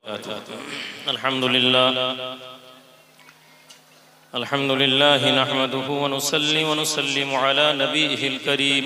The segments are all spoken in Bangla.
আলহামদুলিল্লাহ নাহমাদুহু ওয়া নুসাল্লি ওয়া নুসাল্লিমু আলা নবিয়িল কারীম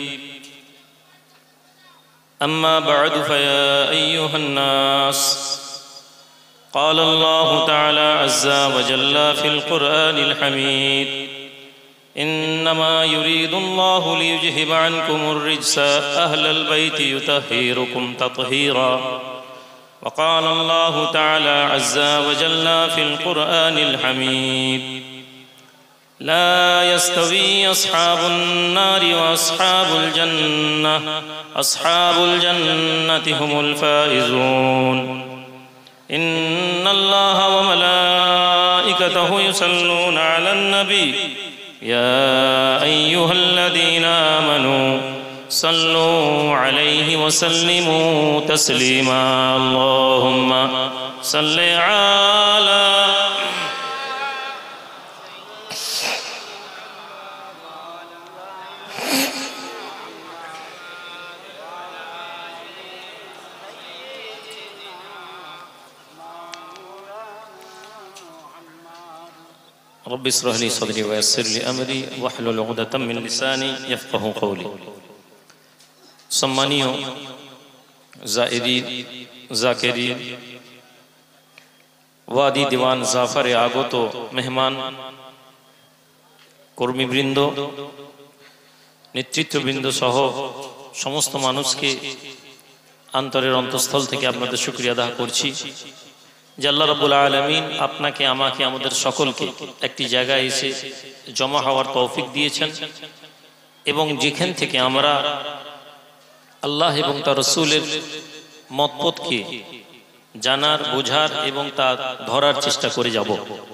আম্মা বা'দু ফায়া আইয়ুহান নাস قال الله تعالى عز وجل في القرآن الحميد إنما يريد الله ليذهب عنكم الرجس أهل البيت يطهركم تطهيرا وقال الله تعالى عز وجل في القرآن الحميد لا يستوي أصحاب النار وأصحاب الجنة أصحاب الجنة هم الفائزون إن الله وملائكته يصلون على النبي يا أيها الذين آمنوا صلوا عليه وسلموا تسليما اللهم صل على رب اشرح لي صدري ويسر لي أمري واحلل عقدة من لساني يفقهوا قولي সম্মানীয় জায়েরিন জাকেরিন ওয়াদি দিওয়ান জাফরে আগত মেহমান কর্মীবৃন্দ নেতৃত্ববৃন্দ সহ সমস্ত মানুষকে অন্তরের অন্তঃস্থল থেকে আপনাদের শুকরিয়া আদায় করছি যে আল্লাহ রাব্বুল আলামিন আপনাকে আমাকে আমাদের সকলকে একটি জায়গায় এসে জমা হওয়ার তৌফিক দিয়েছেন এবং যেখান থেকে আমরা আল্লাহ এবং তার রাসূলের মতপথকে জানার বোঝার এবং তা ধরার চেষ্টা করে যাব।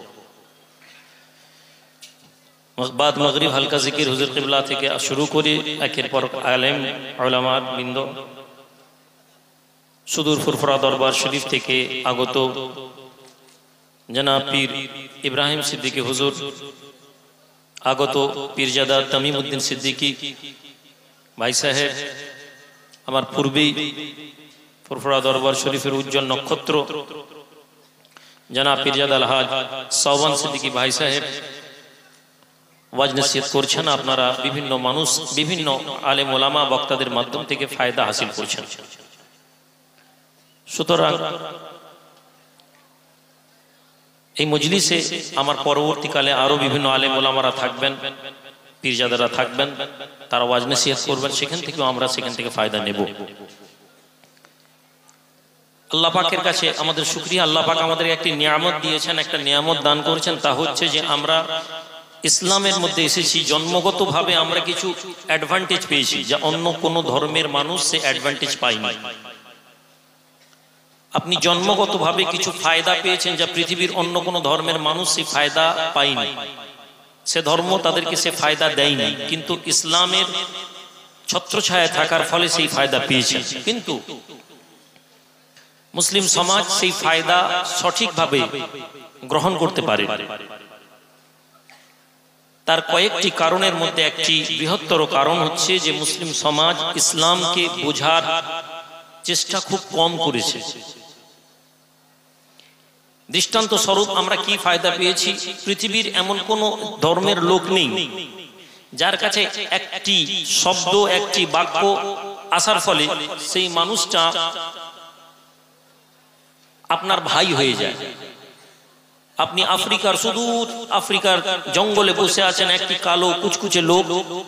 বাদ মাগরিব হালকা জিকির হুজুর কিবলা থেকে শুরু করে একের পর আলেম উলামা বৃন্দ সুদূর ফুরফুরা দরবার শরীফ থেকে আগত জনাব পীর ইব্রাহিম সিদ্দিকী হুজুর, আগত পীরজাদা তামিমউদ্দিন সিদ্দিকী ভাই সাহেব, আমার পূর্বেই ফুরফুরা দরবার শরীফের উজ্জ্বল নক্ষত্র জনাব পীরজাদা আলহাজ সাওবান সিদ্দিকী ভাই সাহেব ওয়াজ নসিহত করছেন। আপনারা বিভিন্ন মানুষ, বিভিন্ন আলেম ওলামা বক্তাদের মাধ্যম থেকে ফায়দা হাসিল করছেন। সুতরাং এই মজলিসে আমার পরবর্তীকালে আরো বিভিন্ন আলেম ওলামারা থাকবেন, পীরজাদারা থাকবেন, তারা ওয়াজ নসিহত করবেন, সেখান থেকে ফায়দা নেব। আল্লাহ পাকের কাছে আমাদের শুকরিয়া। আল্লাহ পাক আমাদের একটি নিয়ামত দিয়েছেন, একটা নিয়ামত দান করেছেন, তা হচ্ছে যে আমরা ইসলামের মধ্যে এসেছি। জন্মগতভাবে আমরা কিছু অ্যাডভান্টেজ পেয়েছি যা অন্য কোনো ধর্মের মানুষ সে অ্যাডভান্টেজ পায়নি। আপনি জন্মগতভাবে কিছু ফায়দা পেয়েছেন যা পৃথিবীর অন্য কোনো ধর্মের মানুষ সেই ফায়দা পায়নি, সে ধর্ম তাদেরকে সে ফায়দা দেয়নি, কিন্তু ইসলামের ছত্রছায়ায় থাকার ফলে সেই ফায়দা পেয়েছেন। কিন্তু মুসলিম সমাজ সেই ফায়দা সঠিকভাবে গ্রহণ করতে পারে। তার কয়েকটি কারণের মধ্যে একটি বৃহত্তর কারণ হচ্ছে যে মুসলিম সমাজ ইসলামকে বোঝার চেষ্টা খুব কম করেছে। দৃষ্টান্ত স্বরূপ আমরা কি ফায়দা পেয়েছি? পৃথিবীর এমন কোন ধর্মের লোক নেই যার কাছে একটি শব্দ, একটি বাক্য আসার ফলে সেই মানুষটা আপনার ভাই হয়ে যায়। আপনি আফ্রিকার সুদূর আফ্রিকার জঙ্গলে বসে আছেন, একটি কালো কুচকুচে লোক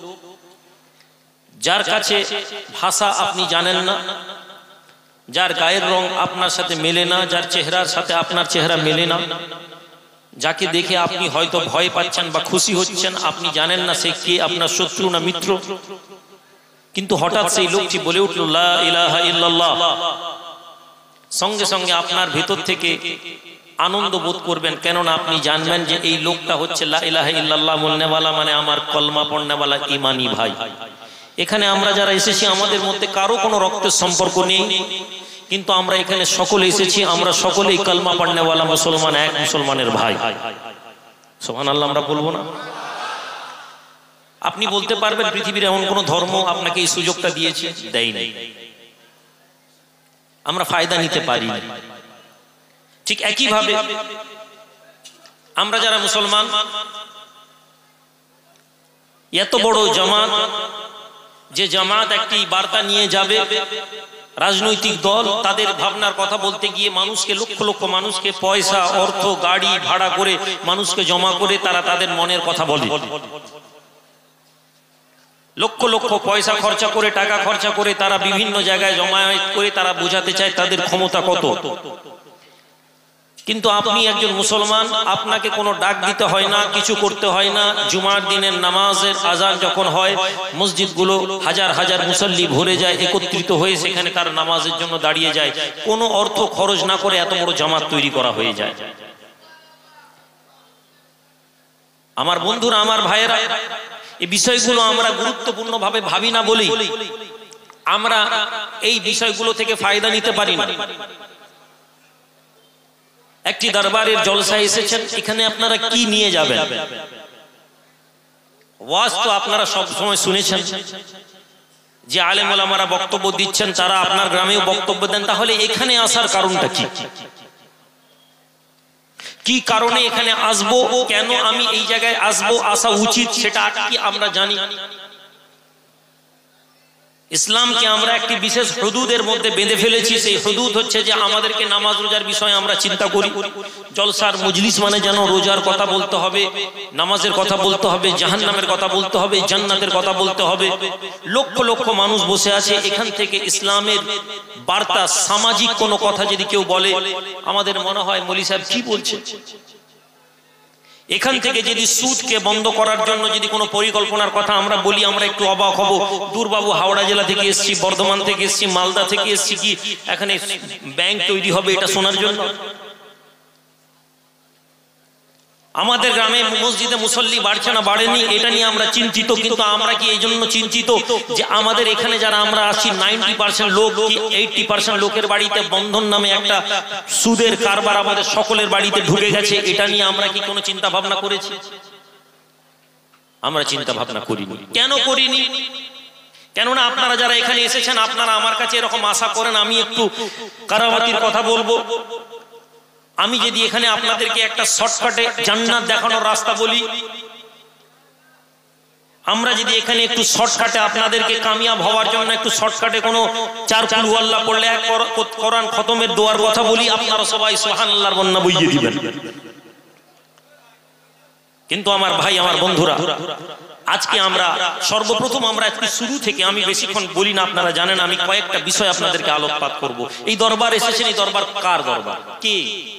যার কাছে ভাষা আপনি জানেন না, যার গায়ের রং আপনার সাথে মেলে না, যার চেহারার সাথে আপনার চেহারা মেলে না, যাকে দেখে আপনি হয়তো ভয় পাচ্ছেন বা খুশি হচ্ছেন, আপনি জানেন না সে কে, আপনার শত্রু না মিত্র। কিন্তু হঠাৎ সেই লোকটি বলে উঠল লা ইলাহা ইল্লাল্লাহ, সঙ্গে সঙ্গে আপনার ভেতর থেকে আনন্দ বোধ করবেন, কেননা আপনি জানবেন যে এই লোকটা হচ্ছে লা ইলাহা ইল্লাল্লাহ বলনেওয়ালা, মানে আমার কলমা পড়নেওয়ালা ঈমানি ভাই। এখানে আমরা যারা এসেছি আমাদের মধ্যে কারো কোনো রক্তের সম্পর্ক নেই, কিন্তু আমরা এখানে সকলে এসেছি, আমরা সকলেই কলমা পড়নেওয়ালা মুসলমান, এক মুসলমানের ভাই। সুবহানাল্লাহ আমরা বলবো না? আপনি বলতে পারবেন পৃথিবীর এমন কোন ধর্ম আপনাকে এই সুযোগটা দিয়েছে? দেয়নি। আমরা ফায়দা নিতে পারি না। ঠিক একইভাবে আমরা যারা মুসলমান, এত বড় জামাত, যে জামাত একটি বার্তা নিয়ে যাবে, রাজনৈতিক দল তাদের ভাবনার কথা বলতে গিয়ে মানুষকে, লক্ষ লক্ষ মানুষকে পয়সা, অর্থ, গাড়ি ভাড়া করে মানুষকে জমা করে তারা তাদের মনের কথা বলে। লক্ষ লক্ষ পয়সা খরচা করে, টাকা খরচা করে তারা বিভিন্ন জায়গায় জমায়েত করে তারা বোঝাতে চায় তাদের ক্ষমতা কত। কিন্তু আপনি একজন মুসলমান, আপনাকে কোনো ডাক দিতে হয় না, কিছু করতে হয় না। জুমার দিনের নামাজের আজান যখন হয়, মসজিদগুলো হাজার হাজার মুসল্লি ভরে যায়, একত্রিত হয়ে সেখানে তার নামাজের জন্য দাঁড়িয়ে যায়। কোনো অর্থ খরচ না করে এত বড় জামাত তৈরি করা হয়ে যায়। আমার বন্ধুরা, আমার ভাইয়েরা, এই বিষয়গুলো আমরা গুরুত্বপূর্ণ ভাবে ভাবি না বলেই আমরা এই বিষয়গুলো থেকে ফায়দা নিতে পারি না। একটি দরবারের জলসায় এসেছেন, এখানে আপনারা কি নিয়ে যাবেন? ওয়াজ তো আপনারা সব সময় শুনেছেন যে আলেম ওলামারা বক্তব্য দিচ্ছেন, তারা আপনার গ্রামেও বক্তব্য দেন। তাহলে এখানে আসার কারণটা কি? কি কারণে এখানে আসবো, কেন আমি এই জায়গায় আসবো, আসা উচিত, সেটা কি আমরা জানি? ইসলামকে আমরা একটি বিশেষ হুদুদের মধ্যে বেঁধে ফেলেছি। সেই হুদুদ হচ্ছে যে আমাদেরকে নামাজ রোজার বিষয়ে আমরা চিন্তা করি। জলসার মজলিস মানে যেন রোজার কথা বলতে হবে, নামাজের কথা বলতে হবে, জাহান্নামের কথা বলতে হবে, জান্নাতের কথা বলতে হবে। লক্ষ লক্ষ মানুষ বসে আছে, এখান থেকে ইসলামের বার্তা, সামাজিক কোনো কথা যদি কেউ বলে, আমাদের মনে হয় মৌলী সাহেব কি বলছে। এখান থেকে যদি সুদকে বন্ধ করার জন্য যদি কোনো পরিকল্পনার কথা আমরা বলি, আমরা একটু অবাক হব। দূরবাবু, হাওড়া জেলা থেকে এসেছি, বর্ধমান থেকে এসেছি, মালদা থেকে এসেছি, কি এখানে ব্যাংক তৈরি হবে এটা শোনার জন্য? আমাদের গ্রামে মসজিদে মুসল্লি বাড়ছে না বাড়েনি, এটা নিয়ে আমরা চিন্তিত। কিন্তু আমরা কি এই জন্য চিন্তিত যে আমাদের এখানে যারা আমরা আছি 90% লোক কি 80% লোকের বাড়িতে বন্ধন নামে একটা সুদের কারবার আমাদের সকলের বাড়িতে ঢুকে গেছে? এটা নিয়ে আমরা কি কোনো চিন্তা ভাবনা করেছি? আমরা চিন্তা ভাবনা করিনি। কেন করিনি? কেননা আপনারা যারা এখানে এসেছেন, আপনারা আমার কাছে এরকম আশা করেন আমি একটু কারামাতির কথা বলবো। আমি যদি এখানে আপনাদেরকে একটা শর্টকাটে জান্নাত দেখানোর রাস্তা বলি, আমরা যদি এখানে একটু শর্টকাটে আপনাদেরকে কামিয়াব হওয়ার জন্য একটু শর্টকাটে কোনো 4 কুল আল্লাহ পড়লে এক কোরআন খতমের দোয়ার কথা বলি, আপনারা সবাই সুবহানাল্লাহর বন্যা বইয়ে দিবেন। কিন্তু আমার ভাই, আমার বন্ধুরা, আজকে আমরা সর্বপ্রথম আমরা একটু শুরু থেকে, আমি বেশিক্ষণ বলি না, আপনারা জানেন আমি কয়েকটা বিষয় আপনাদেরকে আলোকপাত করব। এই দরবার এসেছেন, এই দরবার কার দরবার? কে,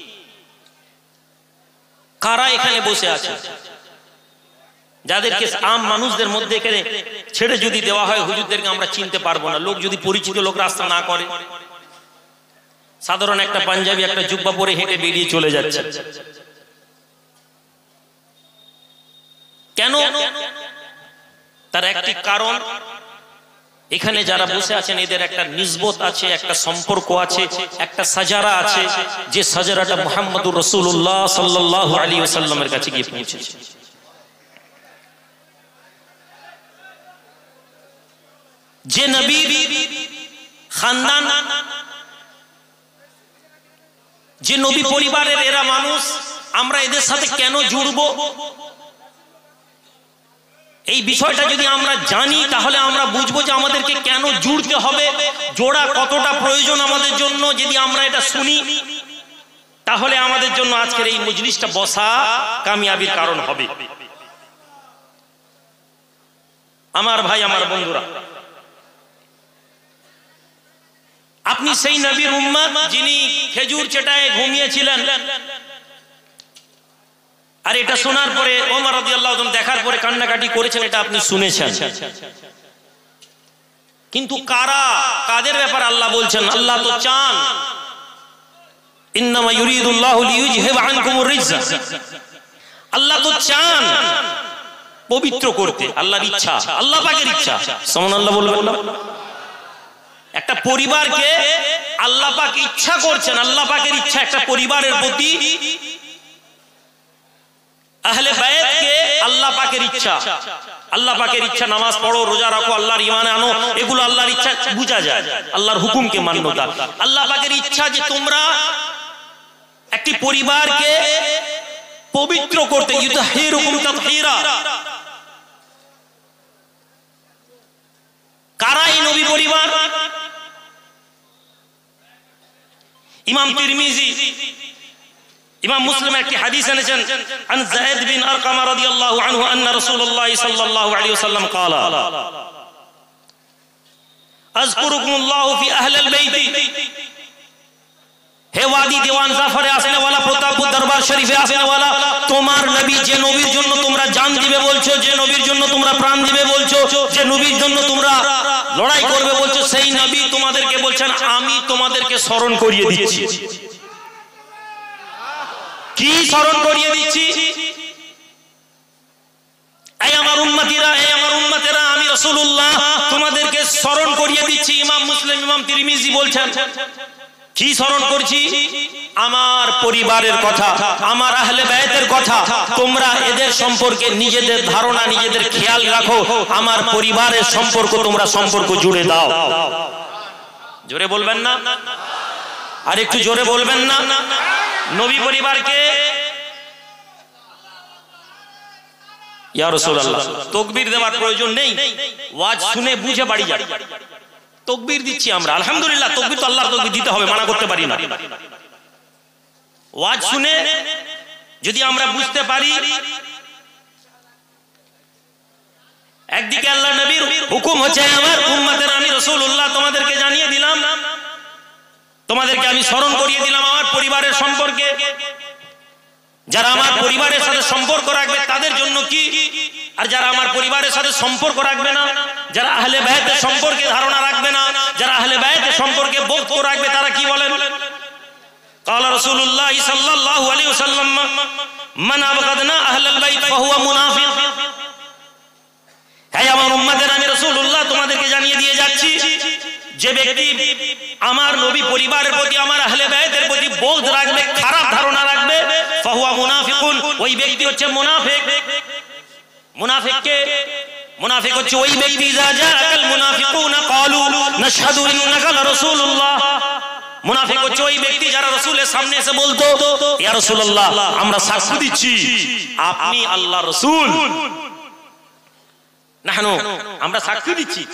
কারা এখানে বসে আছে? যাদেরকে আম মানুষদের মধ্যে এখানে ছেড়ে যদি দেওয়া হয়, হুজুরদেরকে আমরা চিনতে পারবো না। লোক যদি পরিচিত লোক রাস্তা না করে, সাধারণ একটা পাঞ্জাবি একটা জুব্বা পরে হেঁটে বেরিয়ে চলে যাচ্ছে। কেন? তার একটি কারণ, এখানে যারা বসে আছেন এদের একটা নিসবত আছে, একটা সম্পর্ক আছে, একটা সাজারা আছে, যে সাজারাটা মুহাম্মদুর রাসূলুল্লাহ সাল্লাল্লাহু আলাইহি ওয়াসাল্লামের কাছে গিয়ে পৌঁছেছে। যে নবীর খানদান, যে নবী পরিবারের এরা মানুষ, আমরা এদের সাথে কেন জুড়বো? এই বিষয়টা যদি আমরা জানি, তাহলে আমরা বুঝবো যে আমাদেরকে কেন জুড়তে হবে, জোড়া কতটা প্রয়োজন আমাদের জন্য। যদি আমরা এটা শুনি, তাহলে আমাদের জন্য আজকের এই মজলিসটা বসা কামিয়াবির কারণ হবে। আমার ভাই, আমার বন্ধুরা, আপনি সেই নবীর উম্মত যিনি খেজুর চেটায় ঘুমিয়েছিলেন, আর এটা শোনার পরে ওমর রাদিয়াল্লাহু আনহু দেখার পরে কান্নাকাটি করেছেন, এটা আপনি শুনেছেন। কিন্তু কারা, কাদের ব্যাপার আল্লাহ বলছেন? আল্লাহ তো চান, ইন্নামা ইউরিদুল্লাহু লিইউযহিবা আনকুমুর রিজসা, আল্লাহ তো চান পবিত্র করতে। আল্লাহর ইচ্ছা, আল্লাহ পাকের ইচ্ছা। সুবহানাল্লাহ বলবেন না? একটা পরিবারকে আল্লাহ পাক ইচ্ছা করছেন, আল্লাহ পাকের ইচ্ছা একটা পরিবারের প্রতি, আহলে বায়াতকে আল্লাহ পাকের ইচ্ছা। আল্লাহ পাকের ইচ্ছা নামাজ পড়ো, রোজা রাখো, আল্লাহর ঈমান আনো, এগুলো আল্লাহর ইচ্ছা বুঝা যায়, আল্লাহর হুকুমকে মান্যতা। আল্লাহ পাকের ইচ্ছা যে তোমরা একটি পরিবারকে পবিত্র করতে, ইউতাহিরুকুম তাতহীরা। কারা এই নবী পরিবার? ইমাম তিরমিজি, ইমাম মুসলিম একটি হাদিস এনেছেন, আন যায়েদ বিন আরকাম রাদিয়াল্লাহু আনহু আন্না রাসূলুল্লাহ সাল্লাল্লাহু আলাইহি ওয়াসাল্লাম قال আযকুরুকুমুল্লাহু ফি আহলিল বাইত। হে ওয়াদি দেওয়ান জাফরে আসনে ওয়ালা, প্রতাপপুর দরবার শরীফে আসনে ওয়ালা, তোমার নবী, যে নবীর জন্য তোমরা জান দিবে বলছো, যে নবীর জন্য তোমরা প্রাণ দিবে বলছো, যে নবীর জন্য তোমরা লড়াই করবে বলছো, সেই নবী তোমাদেরকে বলছেন আমি তোমাদেরকে স্মরণ করিয়ে দিচ্ছি। কি স্মরণ করিয়ে দিচ্ছি? এই আমার উম্মতিরা, এই আমার উম্মতেরা, আমি রাসূলুল্লাহ তোমাদেরকে স্মরণ করিয়ে দিচ্ছি। ইমাম মুসলিম, ইমাম তিরমিজি বলছেন কি স্মরণ করছি? আমার পরিবারের কথা, আমার আহলে বাইতের কথা। তোমরা এদের সম্পর্কে নিজেদের ধারণা, নিজেদের খেয়াল রাখো। আমার পরিবারের সম্পর্ক তোমরা সম্পর্ক জুড়ে দাও। জোরে বলবেন না? আর একটু জোরে বলবেন না? নবী পরিবারকে ইয়া রাসূলুল্লাহ তাকবীর দেওয়ার প্রয়োজন নেই, ওয়াজ শুনে বুঝে বাড়ি যান। তাকবীর দিচ্ছি আমরা, আলহামদুলিল্লাহ। তাকবীর তো আল্লাহর তাকবীর দিতে হবে, মানা করতে পারি না। ওয়াজ শুনে যদি আমরা বুঝতে পারি, একদিকে আল্লাহ নবীর হুকুম হচ্ছে আমার উম্মতের, আমি রাসূলুল্লাহ তোমাদেরকে জানিয়ে দিলাম, তোমাদেরকে আমি স্মরণ করিয়ে দিলাম আমার পরিবারের সম্পর্কে। যারা আমার পরিবারের সাথে সম্পর্ক রাখবে তাদের জন্য কি, আর যারা আমার পরিবারের সাথে সম্পর্ক রাখবে না, যারা আহলে বাইতের সম্পর্কে ধারণা রাখবে না, যারা আহলে বাইতের সম্পর্কে বক্তব্য রাখবে, তারা কি বলেন? قال رسول الله صلى الله عليه وسلم من ابغضنا اهل البيت فهو منافق। হে আমার উম্মতের, আমি রাসূলুল্লাহ তোমাদেরকে জানিয়ে দিয়ে যাচ্ছি, যে ব্যক্তি আমার নবী পরিবারের প্রতি, আমার আহলে বাইতের প্রতি বগদ রাখবে, খারাপ ধারণা রাখবে, ফাহুয়া মুনাফিকুন, ওই ব্যক্তি হচ্ছে মুনাফিক। মুনাফিককে, মুনাফিক হচ্ছে ওই ব্যক্তি যা জাআকাল মুনাফিকুনা ক্বালু নাশহাদু ইন্নাকা রাসূলুল্লাহ। মুনাফিক হচ্ছে ওই ব্যক্তি যারা রাসূলের সামনে এসে বলতো, ইয়া রাসূলুল্লাহ আমরা সাক্ষ্য দিচ্ছি আপনি আল্লাহর রাসূল, নাহনু আমরা সাক্ষ্য দিচ্ছি।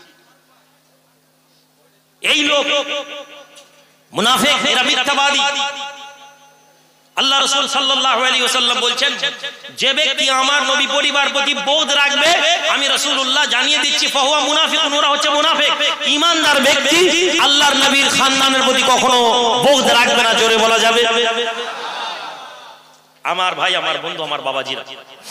এই লোক মুনাফিক, এরা মিথ্যাবাদী। আল্লাহ রাসূল সাল্লাল্লাহু আলাইহি ওয়াসাল্লাম বলছেন, যে ব্যক্তি আমার নবী পরিবার প্রতি বগদ রাখবে, আমি রাসূলুল্লাহ জানিয়ে দিচ্ছি ফাহুয়া মুনাফিকুন, ওরা হচ্ছে মুনাফিক। ঈমানদার ব্যক্তি আল্লাহর নবীর খানদানের প্রতি কখনো বগদ রাখবে না। জোরে বলা যাবে? আমার ভাই, আমার বন্ধু, আমার বাবাজিরা,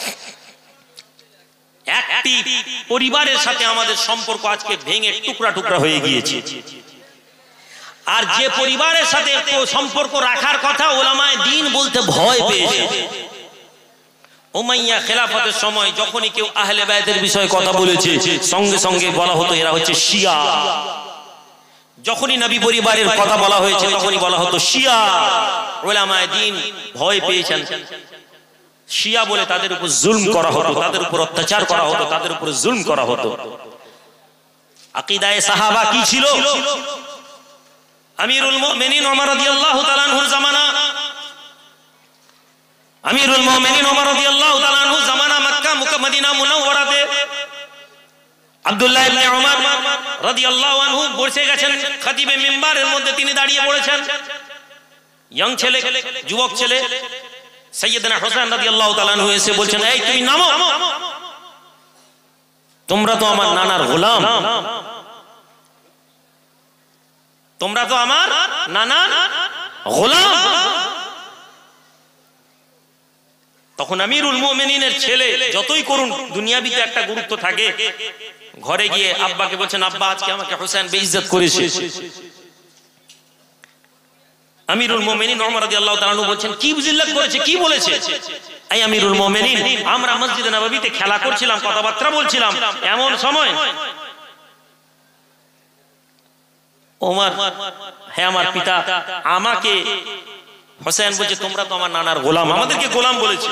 একটি পরিবারের সাথে আমাদের সম্পর্ক আজকে ভেঙে টুকরা টুকরা হয়ে গিয়েছে। আর যে পরিবারের সাথে সম্পর্ক রাখার কথা উলামায়ে দ্বীন বলতে ভয় পেয়েছে। উমাইয়া খেলাফতের সময় যখনই কেউ আহলে বাইতের বিষয়ে কথা বলেছে, সঙ্গে সঙ্গে বলা হতো এরা হচ্ছে শিয়া। যখনই নবী পরিবারের কথা বলা হয়েছে তখনই বলা হতো শিয়া। উলামায়ে দ্বীন ভয় পেয়েছেন। শিয়া বলে তাদের উপর জুলম করা হতো, তাদের উপর অত্যাচার করা হতো, তাদের উপর জুলম করা হতো। আকীদায়ে সাহাবা কি ছিল? আমিরুল মুমিনিন ওমর রাদিয়াল্লাহু তাআলা আনহুর জামানা, আমিরুল মুমিনিন ওমর রাদিয়াল্লাহু তাআলা আনহু জামানা মক্কা মদিনা মুনাওয়ারাতে আব্দুল্লাহ ইবনে ওমর রাদিয়াল্লাহু আনহু বসে গেছেন খতিবে মিম্বারের মধ্যে, তিনি দাঁড়িয়ে পড়েছেন। ইয়ং ছেলে, যুবক ছেলে সাইয়েদনা হোসেন রাদিয়াল্লাহু তাআলা আনহু এসে বলছেন, এই তুমি নামো, তোমরা তো আমার নানার গোলাম, তোমরা তো আমার নানার গোলাম। তখন আমিরুল মুমিনিনের ছেলে যতই করুন, দুনিয়াবিতে একটা গুরুত্ব থাকে, ঘরে গিয়ে আব্বাকে বলছেন, আব্বা আজকে আমাকে হোসেন বেইজ্জত করেছে। আমিরুল মুমিনিন ওমর রাদিয়াল্লাহু তাআলা বলছেন, কি জিল্লাত করেছে, কি বলেছে? এই আমিরুল মুমিনিন, আমরা মসজিদে নববীতে খেলা করছিলাম, কথাবার্তা বলছিলাম, এমন সময় ওমর, হে আমার পিতা, আমাকে হোসেন বলছে তোমরা তো আমার নানার গোলাম, আমাদেরকে গোলাম বলেছে।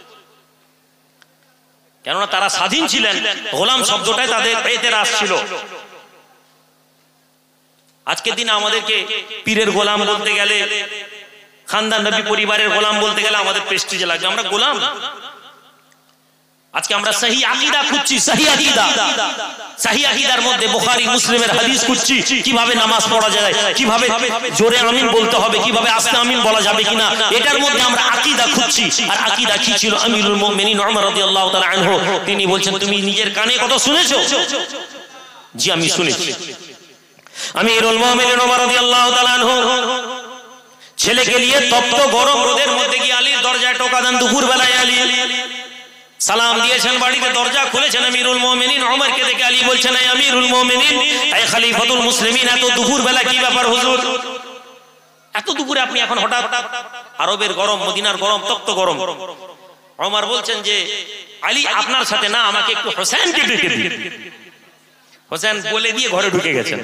কেননা তারা স্বাধীন ছিলেন, গোলাম শব্দটাই তাদের এতেরাজ ছিল। আজকের দিনে আমাদেরকে পীরের গোলাম বলতে গেলে খানদান নবী পরিবারের গোলাম বলতে গেলে আমাদের প্রেস্টিজে লাগবে, আমরা গোলাম। আজকে আমরা সহি আকীদা খুঁজছি, সহি আকীদা, সহি আকীদার মধ্যে বুখারী মুসলিমের হাদিস খুঁজছি, কিভাবে নামাজ পড়া যায়, কিভাবে জোরে আমিন বলতে হবে, কিভাবে আস্তে আমিন বলা যাবে কিনা, এটার মধ্যে আমরা আকীদা খুঁজছি। আর আকীদা কি ছিল? আমিরুল মুমিনিন ওমর রাদিয়াল্লাহু তাআলা আনহু তিনি বলছেন, তুমি নিজের কানে কথা শুনেছো? জি আমি শুনেছি। আমিরুল মুমিনিন ওমর রাদিয়াল্লাহু তাআলা আনহু ছেলেকে নিয়ে তপ্ত গরম রোদের মধ্যে গিয়ে আলীর দরজায় টোকা দেন। দুপুর বেলায় আলী সালাম দিয়েছেন, বাড়িতে দরজা খুলেছেন। আমিরুল মুমিনিন ওমরকে দেখে আলী বলছেন, এই আমিরুল মুমিনিন, এই খলিফাতুল মুসলিমিন, এত দুপুর বেলা কি ব্যাপার হুজুর? এত দুপুরে আপনি এখন হঠাৎ? আরবের গরম, মদিনার গরম, তপ্ত গরম। ওমর বলছেন যে আলী আপনার সাথে না, আমাকে একটু হোসেনকে ডেকে দিন। হোসেন বলে দিয়ে ঘরে ঢুকে গেছেন,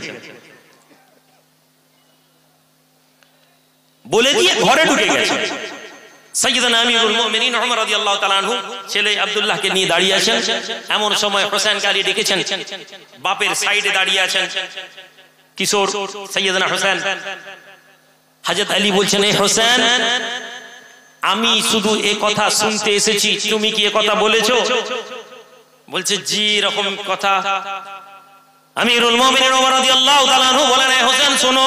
বলে দিয়ে ঘরে ঢুকে গেছেন। সাইয়্যিদুনা আমিরুল মুমিনিন ওমর রাদিয়াল্লাহু তাআলা আনহু ছেলে আব্দুল্লাহকে নিয়ে দাঁড়িয়ে আছেন। এমন সময় হোসেনকে আলী ডেকেছেন, বাপের সাইডে দাঁড়িয়ে আছেন কিশোর সাইয়্যিদুনা হোসেন। হযরত আলী বলছেন, এই হোসেন, আমি শুধু এই কথা শুনতে এসেছি, তুমি কি এই কথা বলেছো? বলছে, জি এরকম কথা। আমিরুল মুমিনিন ওমর রাদিয়াল্লাহু তাআলা আনহু বলেন, এই হোসেন শোনো,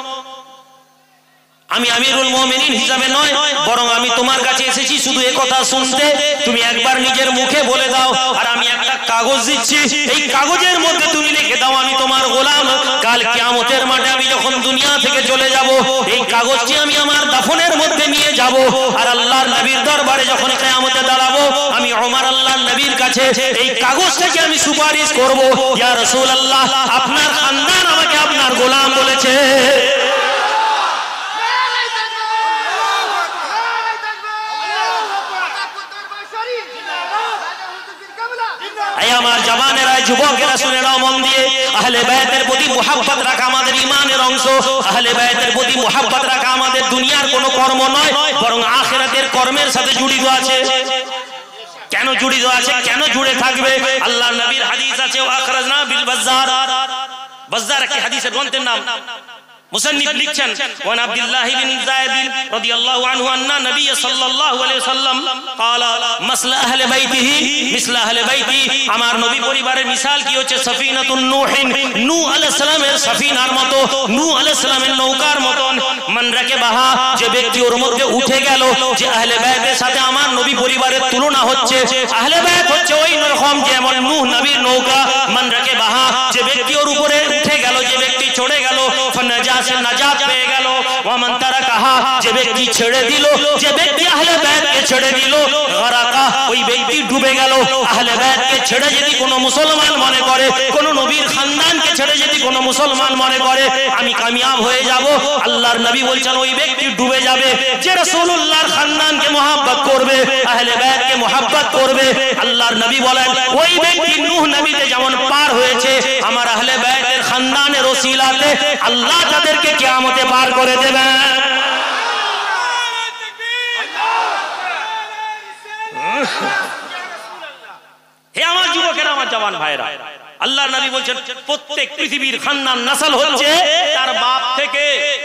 আমি আমিরুল মুমিনিন হিসাবে নয়, বরং আমি তোমার কাছে এসেছি শুধু এই কথা শুনতে। তুমি একবার নিজের মুখে বলে দাও, আর আমি একটা কাগজ দিচ্ছি, এই কাগজের মধ্যে তুমি লিখে দাও আমি তোমার গোলাম। কাল কিয়ামতের মাঠে আমি যখন দুনিয়া থেকে চলে যাব, এই কাগজটি আমি আমার দাফনের মধ্যে নিয়ে যাব, আর আল্লাহর নবীর দরবারে যখন কিয়ামতে দাঁড়াবো, আমি ওমর আল্লাহর নবীর কাছে এই কাগজটাকে আমি সুপারিশ করব, ইয়া রাসূলুল্লাহ, আপনার খানদান আমাকে আপনার গোলাম বলেছে। আমার জওয়ানেরা, যুবকেরা শুনে নাও মন দিয়ে, আহলে বাইতের প্রতি মুহাব্বত রাখা আমাদের ঈমানের অংশ। আহলে বাইতের প্রতি মুহাব্বত রাখা আমাদের দুনিয়ার কোনো কর্ম নয়, বরং আখিরাতের কর্মের সাথে জড়িত আছে। কেন জড়িত আছে, কেন জুড়ে থাকবে? আল্লাহর নবীর হাদিস আছে, আখরাজনা বিল বাজ্জার। বাজ্জার কি হাদিসের গ্রন্থের নাম। মুসান্নিফ লিখছেন, ওয়ান আব্দুল্লাহ বিন যায়েদ রাদিয়াল্লাহু আনহু আন্না নবী সাল্লাল্লাহু আলাইহি ওয়াসাল্লাম ক্বালা মাসলা আহলে বাইতিহি মিসলা আহলে বাইতি। আমার নবী পরিবারের মিসাল কি হচ্ছে? সাফিনাতুন নূহিন, নূহ আলাইহিস সালামের সাফিনার মতো, নূহ আলাইহিস সালামের নৌকার মতন। মান রাকিবাহা, যে ব্যক্তি ওর মধ্যে উঠে গেল, যে আহলে বাইতের সাথে আমার নবী পরিবারের তুলনা হচ্ছে। আহলে বাইত হচ্ছে ওই রকম যেমন নূহ নবীর নৌকা। মান রাকিবাহা, যে ব্যক্তি ওর উপরে উঠে গেল, যে ব্যক্তি চড়ে গেল, নাজাত পেয়ে গেল। ওয়ামান তারাকাহা, যে ব্যক্তি ছেড়ে দিল, যে ব্যক্তি আহলে বাইতকে ছেড়ে দিল, গারাকা, ওই ব্যক্তি ডুবে গেল। আহলে বাইতকে ছেড়ে যদি কোনো মুসলমান মনে করে, কোনো নবীর খানদানকে ছেড়ে যদি কোনো মুসলমান মনে করে আমি কামিয়াব হয়ে যাব, আল্লাহর নবী বলছেন ওই ব্যক্তি ডুবে যাবে। যে রাসূলুল্লাহর খানদানকে মুহাব্বত করবে, আহলে বাইতকে মুহাব্বত করবে, আল্লাহর নবী বলেন ওই ব্যক্তি নূহ নবীতে যেমন পার হয়েছে, আমার আহলে বাইতের খানদানের ওসিলাতে আল্লাহ তাদেরকে কিয়ামতে পার করে দেবেন। হে আমার যুবকেরা, আমার জওয়ান ভাইরা, আল্লাহর নবী বলছেন প্রত্যেক পৃথিবীর খানদান নসল হচ্ছে তার বাপ থেকে,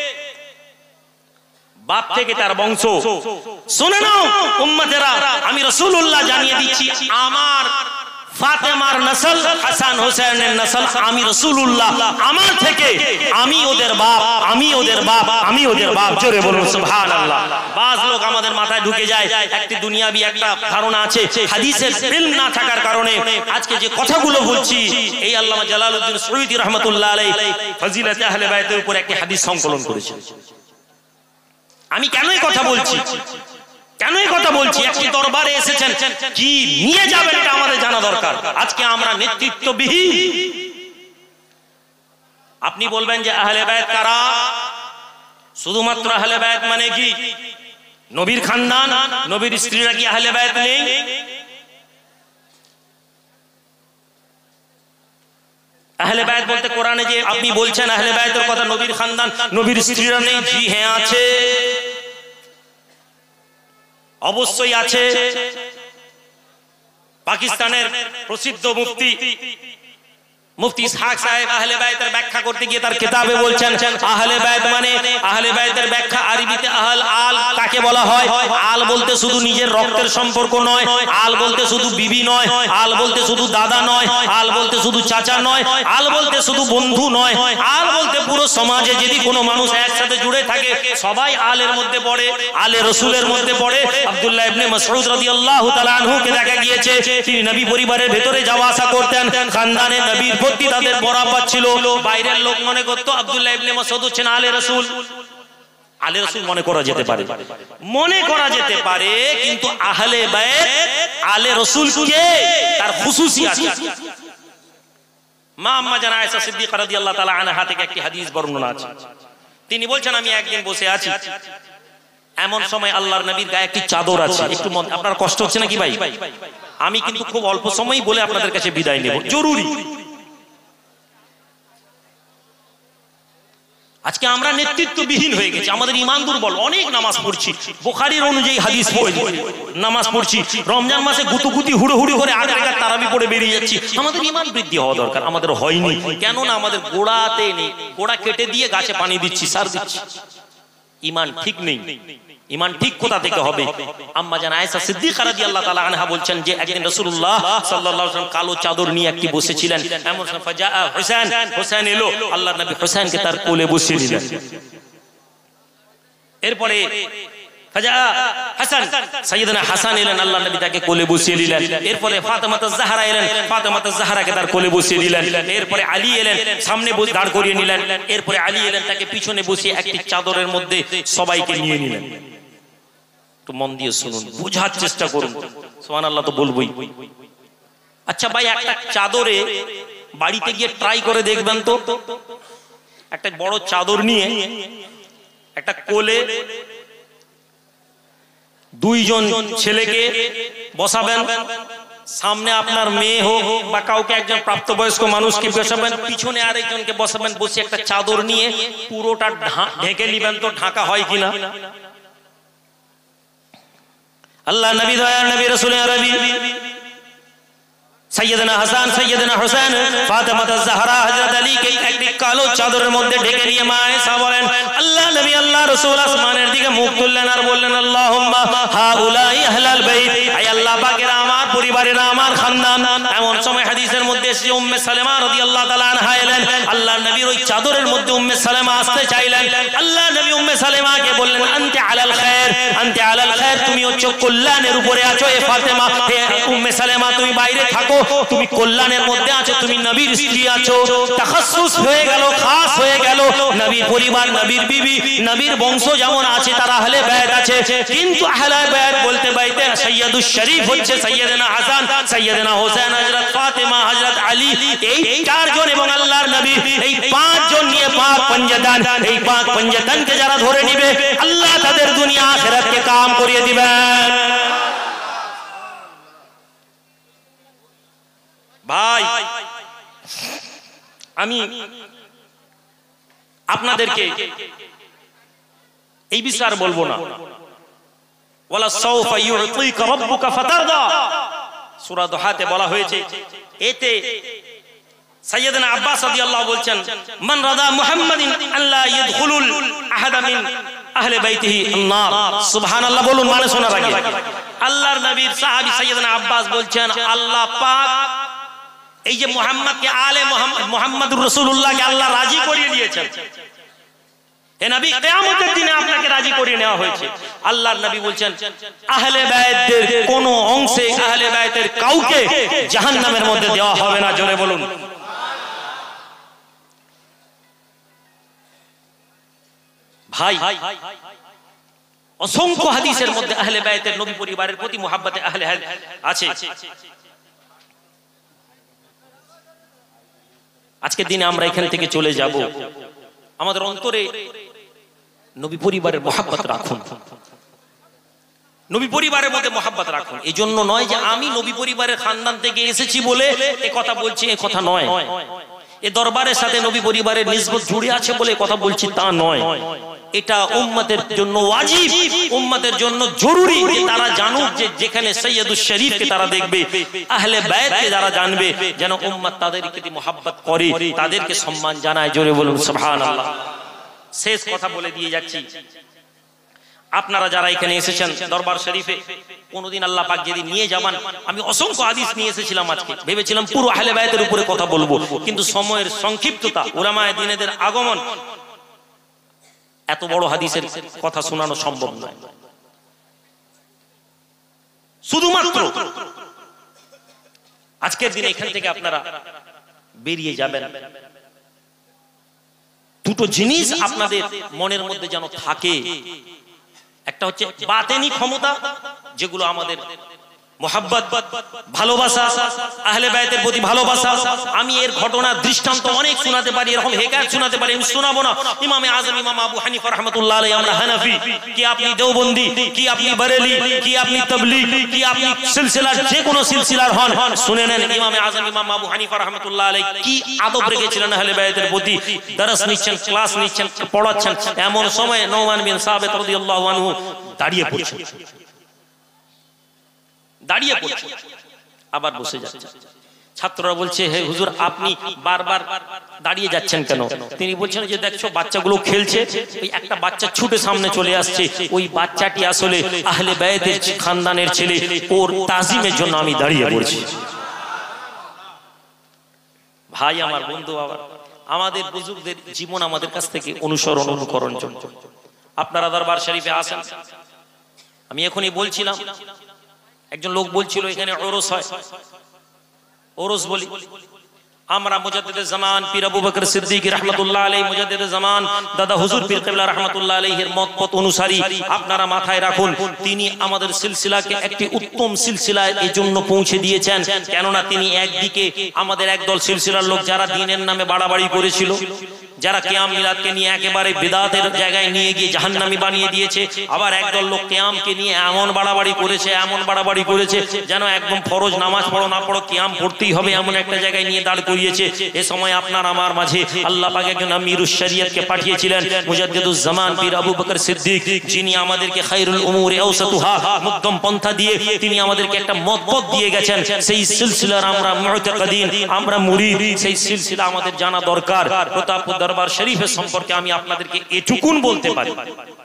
বাপ থেকে তার বংশ। শুনে নাও উম্মতেরা, আমি রাসূলুল্লাহ জানিয়ে দিচ্ছি, আমার ফাতেমার নসল, হাসান হোসেনের নসল, আমি রাসূলুল্লাহ, আমার থেকে, আমি ওদের বাপ, আমি ওদের বাপ, আমি ওদের বাপ। জোরে বলুন সুবহানাল্লাহ। বাজ লোক আমাদের মাথায় ঢুকে যায় একটি দুনিয়াবি একটা ধারণা আছে, হাদিসের ইলম না থাকার কারণে আজকে যে কথাগুলো বলছি, এই আল্লামা জালালউদ্দিন সুয়ুতী রাহমাতুল্লাহ আলাইহি ফজিলাতে আহলে বাইতের উপর একটি হাদিস সংকলন করেছেন। আমি কেন এই কথা বলছি, কেন এই কথা বলছি? একটি দরবারে এসেছেন, কি নিয়ে যাবেন এটা আমাদের জানা দরকার। আজকে আমরা নেতৃত্ববিহীন। আপনি বলবেন যে আহলে বাইত কারা? শুধুমাত্র আহলে বাইত মানে কি নবীর খানদান, নবীর স্ত্রীরা কি আহলে বাইত নেই? আহলে বাইত বলতে কোরআনে যে আপনি বলছেন আহলে বাইতের কথা, নবীর খানদান, নবীর স্ত্রীরা নেই? জি হ্যাঁ আছে, অবশ্যই আছে। পাকিস্তানের প্রসিদ্ধ মুফতি মুফতি ইসহাক সাহেব আহলে বাইতের ব্যাখ্যা করতে গিয়ে তার কিতাবে বলছেন আহলে বাইত মানে আহলে বাইতের ব্যাখ্যা আরবিতে আল কাকে বলা হয়? আল বলতে শুধু নিজের রক্তের সম্পর্ক নয়, আল বলতে শুধু বিবি নয়, আল বলতে শুধু দাদা নয়, আল বলতে শুধু চাচা নয়, আল বলতে শুধু বন্ধু নয়, আল বলতে পুরো সমাজে যদি কোনো মানুষ একসাথে জুড়ে থাকে সবাই আলের মধ্যে পড়ে, আলে রাসূলের মধ্যে পড়ে। আব্দুল্লাহ ইবনে মাসউদ রাদিয়াল্লাহু তাআলা আনহুকে দেখা গিয়েছে তিনি নবী পরিবারের ভেতরে যাওয়া আসা করতেন, খানদানে নবীর প্রতি তাদের বরাবর ছিল। বাইরের লোক মনে করত আব্দুল্লাহ ইবনে মাসউদ হচ্ছেন আলে রাসূল। আলে রাসূল মনে করা যেতে পারে, কিন্তু আহলে বাইত আলে রাসূল কে তার খুসুসিয়াত। মা আম্মা জানা আয়েশা সিদ্দিকা রাদিয়াল্লাহু তাআলা আনহা থেকে একটি হাদিস বর্ণনা আছে। তিনি বলছেন আমি একদিন বসে আছি, এমন সময় আল্লাহর নবীর গায়ে একটি চাদর আছে। একটু আপনার কষ্ট হচ্ছে নাকি ভাই? আমি কিন্তু খুব অল্প সময়ই বলে আপনাদের কাছে বিদায় নেব, জরুরি। আজকে আমরা নেতৃত্ববিহীন হয়ে গেছি, আমাদের ঈমান দুর্বল। অনেক নামাজ পড়ছি, বুখারীর অনুযায়ী হাদিস পড়ে নামাজ পড়ছি, রমজান মাসে গুতুগুতি হুড়োহুড়ি করে 8 রাকাত তারাবি পড়ে বেরিয়ে যাচ্ছি। আমাদের ঈমান বৃদ্ধি হওয়া দরকার, আমাদের হয়নি। কেন না? আমাদের গোড়াতে নেই, গোড়া কেটে দিয়ে গাছে পানি দিচ্ছি, সার দিচ্ছি। ঈমান ঠিক নেই। ঈমান ঠিক কোথা থেকে হবে? আম্মা জান আয়েশা সিদ্দিকা রাদিয়াল্লাহু তাআলা আনহা বলছেন যে একদিন রাসূলুল্লাহ সাল্লাল্লাহু আলাইহি ওয়াসাল্লাম কালো চাদর নিয়ে একটি বসেছিলেন। এমন সময় ফাজা হুসাইন, হুসাইন এলো, আল্লাহর নবী হুসাইনকে তার কোলে বসিয়ে দিলেন। এরপরে ফাজা হাসান, সাইয়েদনা হাসান এলেন, আল্লাহর নবী তাকে কোলে বসিয়ে দিলেন। এরপরে ফাতেমাতুজ জাহরা এলেন, ফাতেমাতুজ জাহরাকে তার কোলে বসিয়ে দিলেন। এরপরে আলী এলেন, সামনে দাঁড় করিয়ে নিলেন। এরপরে আলী এলেন, তাকে পিছনে বসিয়ে একটি চাদরের মধ্যে সবাইকে নিয়ে নিলেন। একটু মন দিয়ে শুনুন, বোঝার চেষ্টা করুন। সুবহানাল্লাহ তো বলবোই। আচ্ছা ভাই, একটা চাদরে বাড়িতে গিয়ে ট্রাই করে দেখবেন তো, একটা বড় চাদর নিয়ে একটা কোলে দুইজন ছেলেকে বসাবেন, সামনে আপনার মেয়ে হোক বা কাউকে একজন প্রাপ্তবয়স্ক মানুষকে বসাবেন, পিছনে আরেকজনকে বসাবেন, বসে একটা চাদর নিয়ে পুরোটা ঢেকে নিবেন তো ঢাকা হয় কিনা? আল্লাহ নবী দয়ার নবী রাসূল আরবি সাইয়েদনা হাসান, সাইয়েদনা হুসাইন, ফাতেমাতুজ জাহরা, হযরত আলীকে একটি কালো চাদরের মধ্যে ঢেকে নিয়ে মা আয়েশা বলেন আল্লাহ নবী আল্লাহ রাসূল আসমানের দিকে মুখ তুললেন আর বললেন আল্লাহুম্মা হাউলাই আহলাল বাইত, আয় আল্লাহ পাকেরা আমার পরিবারের, আমার খানদান। এমন সময় হাদিসের মধ্যে এসে উম্মে সালেমা রাদিয়াল্লাহু তাআলা আনহা এলেন, আল্লাহর নবীর ওই চাদরের মধ্যে উম্মে সালেমা আসতে চাইলেন। আল্লাহ নবী উম্মে সালেমাকে বললেন আনতি আলাল খায়র, আনতি আলাল খায়র, তুমি হচ্ছে কল্যাণের উপরে আছো। এ ফাতেমা, হে উম্মে সালেমা, তুমি বাইরে থাকো, তুমি কল্যাণের মধ্যে আছো, তুমি নবীর স্ত্রী আছো। তাখাসসুস হয়ে গেল, খাস হয়ে গেল। নবীর পরিবার, নবীর বিবি, নবীর বংশ যেমন আছে তার আহলে বাইত আছে, কিন্তু আহলে বাইত বলতে বাইতে সৈয়দুশ শরীফ হচ্ছে সাইয়েদনা হাসান, সাইয়েদনা হোসেন, হযরত ফাতেমা, হযরত আলী, এই চারজন এবং আল্লাহর নবী, এই পাঁচজন নিয়ে পাক পঞ্জদান, এই পাক পঞ্জদানকে যারা ধরে নিবে আল্লাহ তাদের দুনিয়া আখিরাতকে কাম করিয়ে দিবেন। ভাই, আমি আপনাদেরকে এই বিষয় আর বলবো না। ওয়ালা সাউফা ইউতিকা রাব্বুকা ফাতারদা, সূরা দুহাতে বলা হয়েছে। এতে সাইয়েদনা আব্বাস রাদিয়াল্লাহু বলছেন মান রাদা মুহাম্মাদিন আল্লা ইয়াদখুলুল আহাদা মিন আহলে বাইতিহি আন-নার। সুবহানাল্লাহ বলুন, মানে শোনার আগে। আল্লাহর নবীর সাহাবী সাইয়েদনা আব্বাস বলছেন আল্লাহ পাক এই যে মুহাম্মদকে, আলে মুহাম্মদ, মুহাম্মদুর রাসূলুল্লাহকে আল্লাহ রাজি করিয়ে দিয়েছেন। হে নবী, কিয়ামতের দিনে আপনাকে রাজি করিয়ে নেওয়া হয়েছে। আল্লাহর নবী বলছেন আহলে বাইতের কোন অংশে, আহলে বাইতের কাউকে জাহান্নামের মধ্যে দেওয়া হবে না। জোরে বলুন। ভাই, অসংখ্য হাদিসের মধ্যে আহলে বাইতের, নবী পরিবারের প্রতি মুহাব্বতে আহলে আছে। আজকের দিনে আমরা এখান থেকে চলে যাব, আমাদের অন্তরে নবী পরিবারের মুহাব্বত রাখুন, নবী পরিবারের মধ্যে মুহাব্বত রাখুন। এই জন্য নয় যে আমি নবী পরিবারের খানদান থেকে এসেছি বলে এ কথা বলছি, এ কথা নয়। এ দরবারের সাথে নবী পরিবারের নিসবত জুড়ে আছে বলে কথা বলছি তা নয়, এটা উম্মতের জন্য ওয়াজিব, উম্মতের জন্য জরুরি যে তারা জানুক যে যেখানে সৈয়দুস শরীফকে তারা দেখবে, আহলে বায়তকে যারা জানবে, যেন উম্মত তাদের প্রতি মোহাব্বত করে, তাদেরকে সম্মান জানায়। জোরে বলুন সুবহানাল্লাহ। শেষ কথা বলে দিয়ে যাচ্ছি, আপনারা যারা এখানে এসেছেন দরবার শরীফে, কোনদিন আল্লাহ পাক যদি নিয়ে যাবেন, আমি অসংখ্য হাদিস নিয়ে এসেছিলাম, আজকে ভেবেছিলাম পুরো আহলে বায়তের উপরে কথা বলবো, কিন্তু সময়ের সংক্ষিপ্ততা, উলামায়ে দ্বীনের আগমন, এত বড় হাদিসের কথা শোনানো সম্ভব নয়। শুধুমাত্র আজকের দিনে এখান থেকে আপনারা বেরিয়ে যাবেন, দুটো জিনিস আপনাদের মনের মধ্যে যেন থাকে। একটা হচ্ছে বাতেনি ক্ষমতা, যেগুলো আমাদের মোহাব্বত, ভালোবাসা, আহলে বায়তের প্রতি ভালোবাসা। আমি এর ঘটনার দৃষ্টান্ত অনেক শোনাতে পারি, এরকম হেকায়াত শোনাতে পারি, আমি শোনাবো না। ইমামে আযম ইমাম আবু হানিফা রাহমাতুল্লাহ আলাইহি, আমরা হানাফি, কি আপনি দেওবন্দি, কি আপনি বরেলি, কি আপনি তাবলীগ, কি আপনি সিলসিলার যে কোনো সিলসিলার হন, শুনে নেন ইমামে আযম ইমাম আবু হানিফা রাহমাতুল্লাহ আলাইহি কি আদব রেখেছিলেন আহলে বায়তের প্রতি। দরস নিচ্ছেন, ক্লাস নিচ্ছেন, পড়াচ্ছেন, এমন সময় নোমান বিন সাবিত রাদিয়াল্লাহু আনহু দাঁড়িয়ে পড়ছেন, দাঁড়িয়ে পড়ছে, আবার বসে যাচ্ছে। ছাত্ররা বলছে, হে হুজুর আপনি বারবার দাঁড়িয়ে যাচ্ছেন কেন? তিনি বলছেন যে দেখছো বাচ্চাগুলো খেলছে, ওই একটা বাচ্চা ছুটে সামনে চলে আসছে, ওই বাচ্চাটি আসলে আহলে বায়তের খানদানের ছেলে, ওর তাজিমের জন্য আমি দাঁড়িয়ে পড়ছি। ভাই আমার, বন্ধু বাবা, আমাদের বুজুর্গদের জীবন আমাদের কাছ থেকে অনুসরণ অনুকরণ জন্য। আপনারা দরবার শরীফে আসেন, আমি এখনই বলছিলাম, একজন লোক বলছিল এখানে ওরস হয়, ওরস বলি আমরা। মুজাদ্দিদে জামান পীর আবু বকর সিদ্দিকী রাহমাতুল্লাহ আলাইহি, মুজাদ্দিদে জামান দাদা হুজুর পীর কিবলা রাহমাতুল্লাহ আলাইহির মতপথ অনুসারী। আপনারা মাথায় রাখুন, তিনি আমাদের সিলসিলাকে একটি উত্তম সিলসিলায় এই জন্য পৌঁছে দিয়েছেন, কেননা তিনি একদিকে আমাদের একদল সিলসিলার লোক যারা দ্বীনের নামে বাড়াবাড়ি করেছিল, যারা কিয়াম মিলাদকে নিয়ে একেবারে বিদআতের জায়গায় নিয়ে গিয়ে জাহান্নামী বানিয়ে দিয়েছে, আবার একদল লোক কিয়ামকে নিয়ে এমন বাড়াবাড়ি করেছে, এমন বাড়াবাড়ি করেছে যেন একদম ফরজ নামাজ পড়ো না পড়ো কিয়াম পড়তেই হবে, এমন একটা জায়গায় নিয়ে দাঁড় করিয়েছে। এ সময় আপনার আমার মাঝে আল্লাহ পাক একজন আমিরুশ শরিয়তকে পাঠিয়েছিলেন, মুজাদ্দিদুজ জামান পীর আবু বকর সিদ্দিক, যিনি আমাদেরকে খায়রুল উমুরি আওসাতুহা, মধ্যম পন্থা দিয়ে তিনি আমাদেরকে একটা মতপথ দিয়ে গেছেন। সেই সিলসিলার আমরা মুতাকাদিন, আমরা মুরিদ, সেই সিলসিলা আমাদের জানা দরকার। প্রতাপপুর দরবার শরীফের সম্পর্কে আমি আপনাদেরকে এটুকুন বলতে পারি,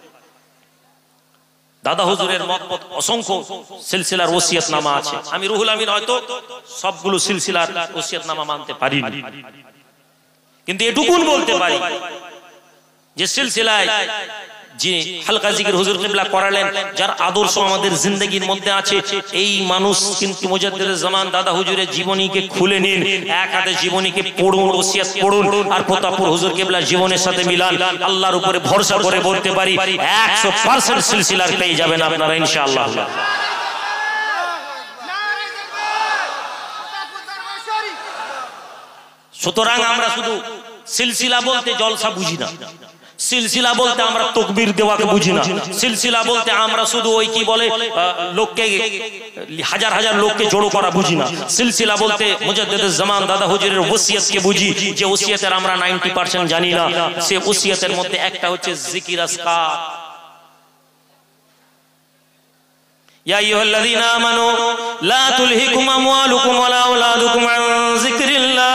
দাদা হুজুরের মতপথ অসংখ্য সিলসিলার ওসিয়তনামা আছে। আমি রুহুল আমিন হয়তো সবগুলো সিলসিলার ওসিয়তনামা মানতে পারিনি, কিন্তু এটুকুন বলতে পারি যে সিলসিলায় যে হালকা জিকির হুজুর কিবলা করালেন, যার আদর্শ আমাদের জিন্দেগির মধ্যে আছে, এই মানুষ কিন্তু মুজাদ্দিদে জামান দাদা হুজুরের জীবনীকে খুলে নিন, এক হাতে জীবনীকে পড়ুন, ওসিয়ত পড়ুন, আর প্রতাপপুর হুজুর কিবলার জীবনের সাথে মিলান। আল্লাহর উপরে ভরসা করে বলতে পারি 100% সিলসিলার পেয়ে যাবেন আপনারা ইনশাআল্লাহ। সুতরাং আমরা শুধু সিলসিলা বলতে জলসা বুঝি না, সিলসিলা বলতে আমরা তাকবীর দেওয়াকে বুঝি না, সিলসিলা বলতে আমরা শুধু ওই কি বলে লোককে হাজার হাজার লোককে জড়ো করা বুঝি না। সিলসিলা বলতে মুজাদ্দিদুজ জামান দাদা হুজুরের ওসিয়তকে বুঝি, যে ওসিয়তের আমরা 90% জানি না। সে ওসিয়তের মধ্যে একটা হচ্ছে জিকির আজকার। ইয়া আইয়ুহাল্লাযীনা আমানু লা তুলহিকুম আমওয়ালুকুম ওয়ালা আওলাদুকুম আন যিকরিল্লাহ।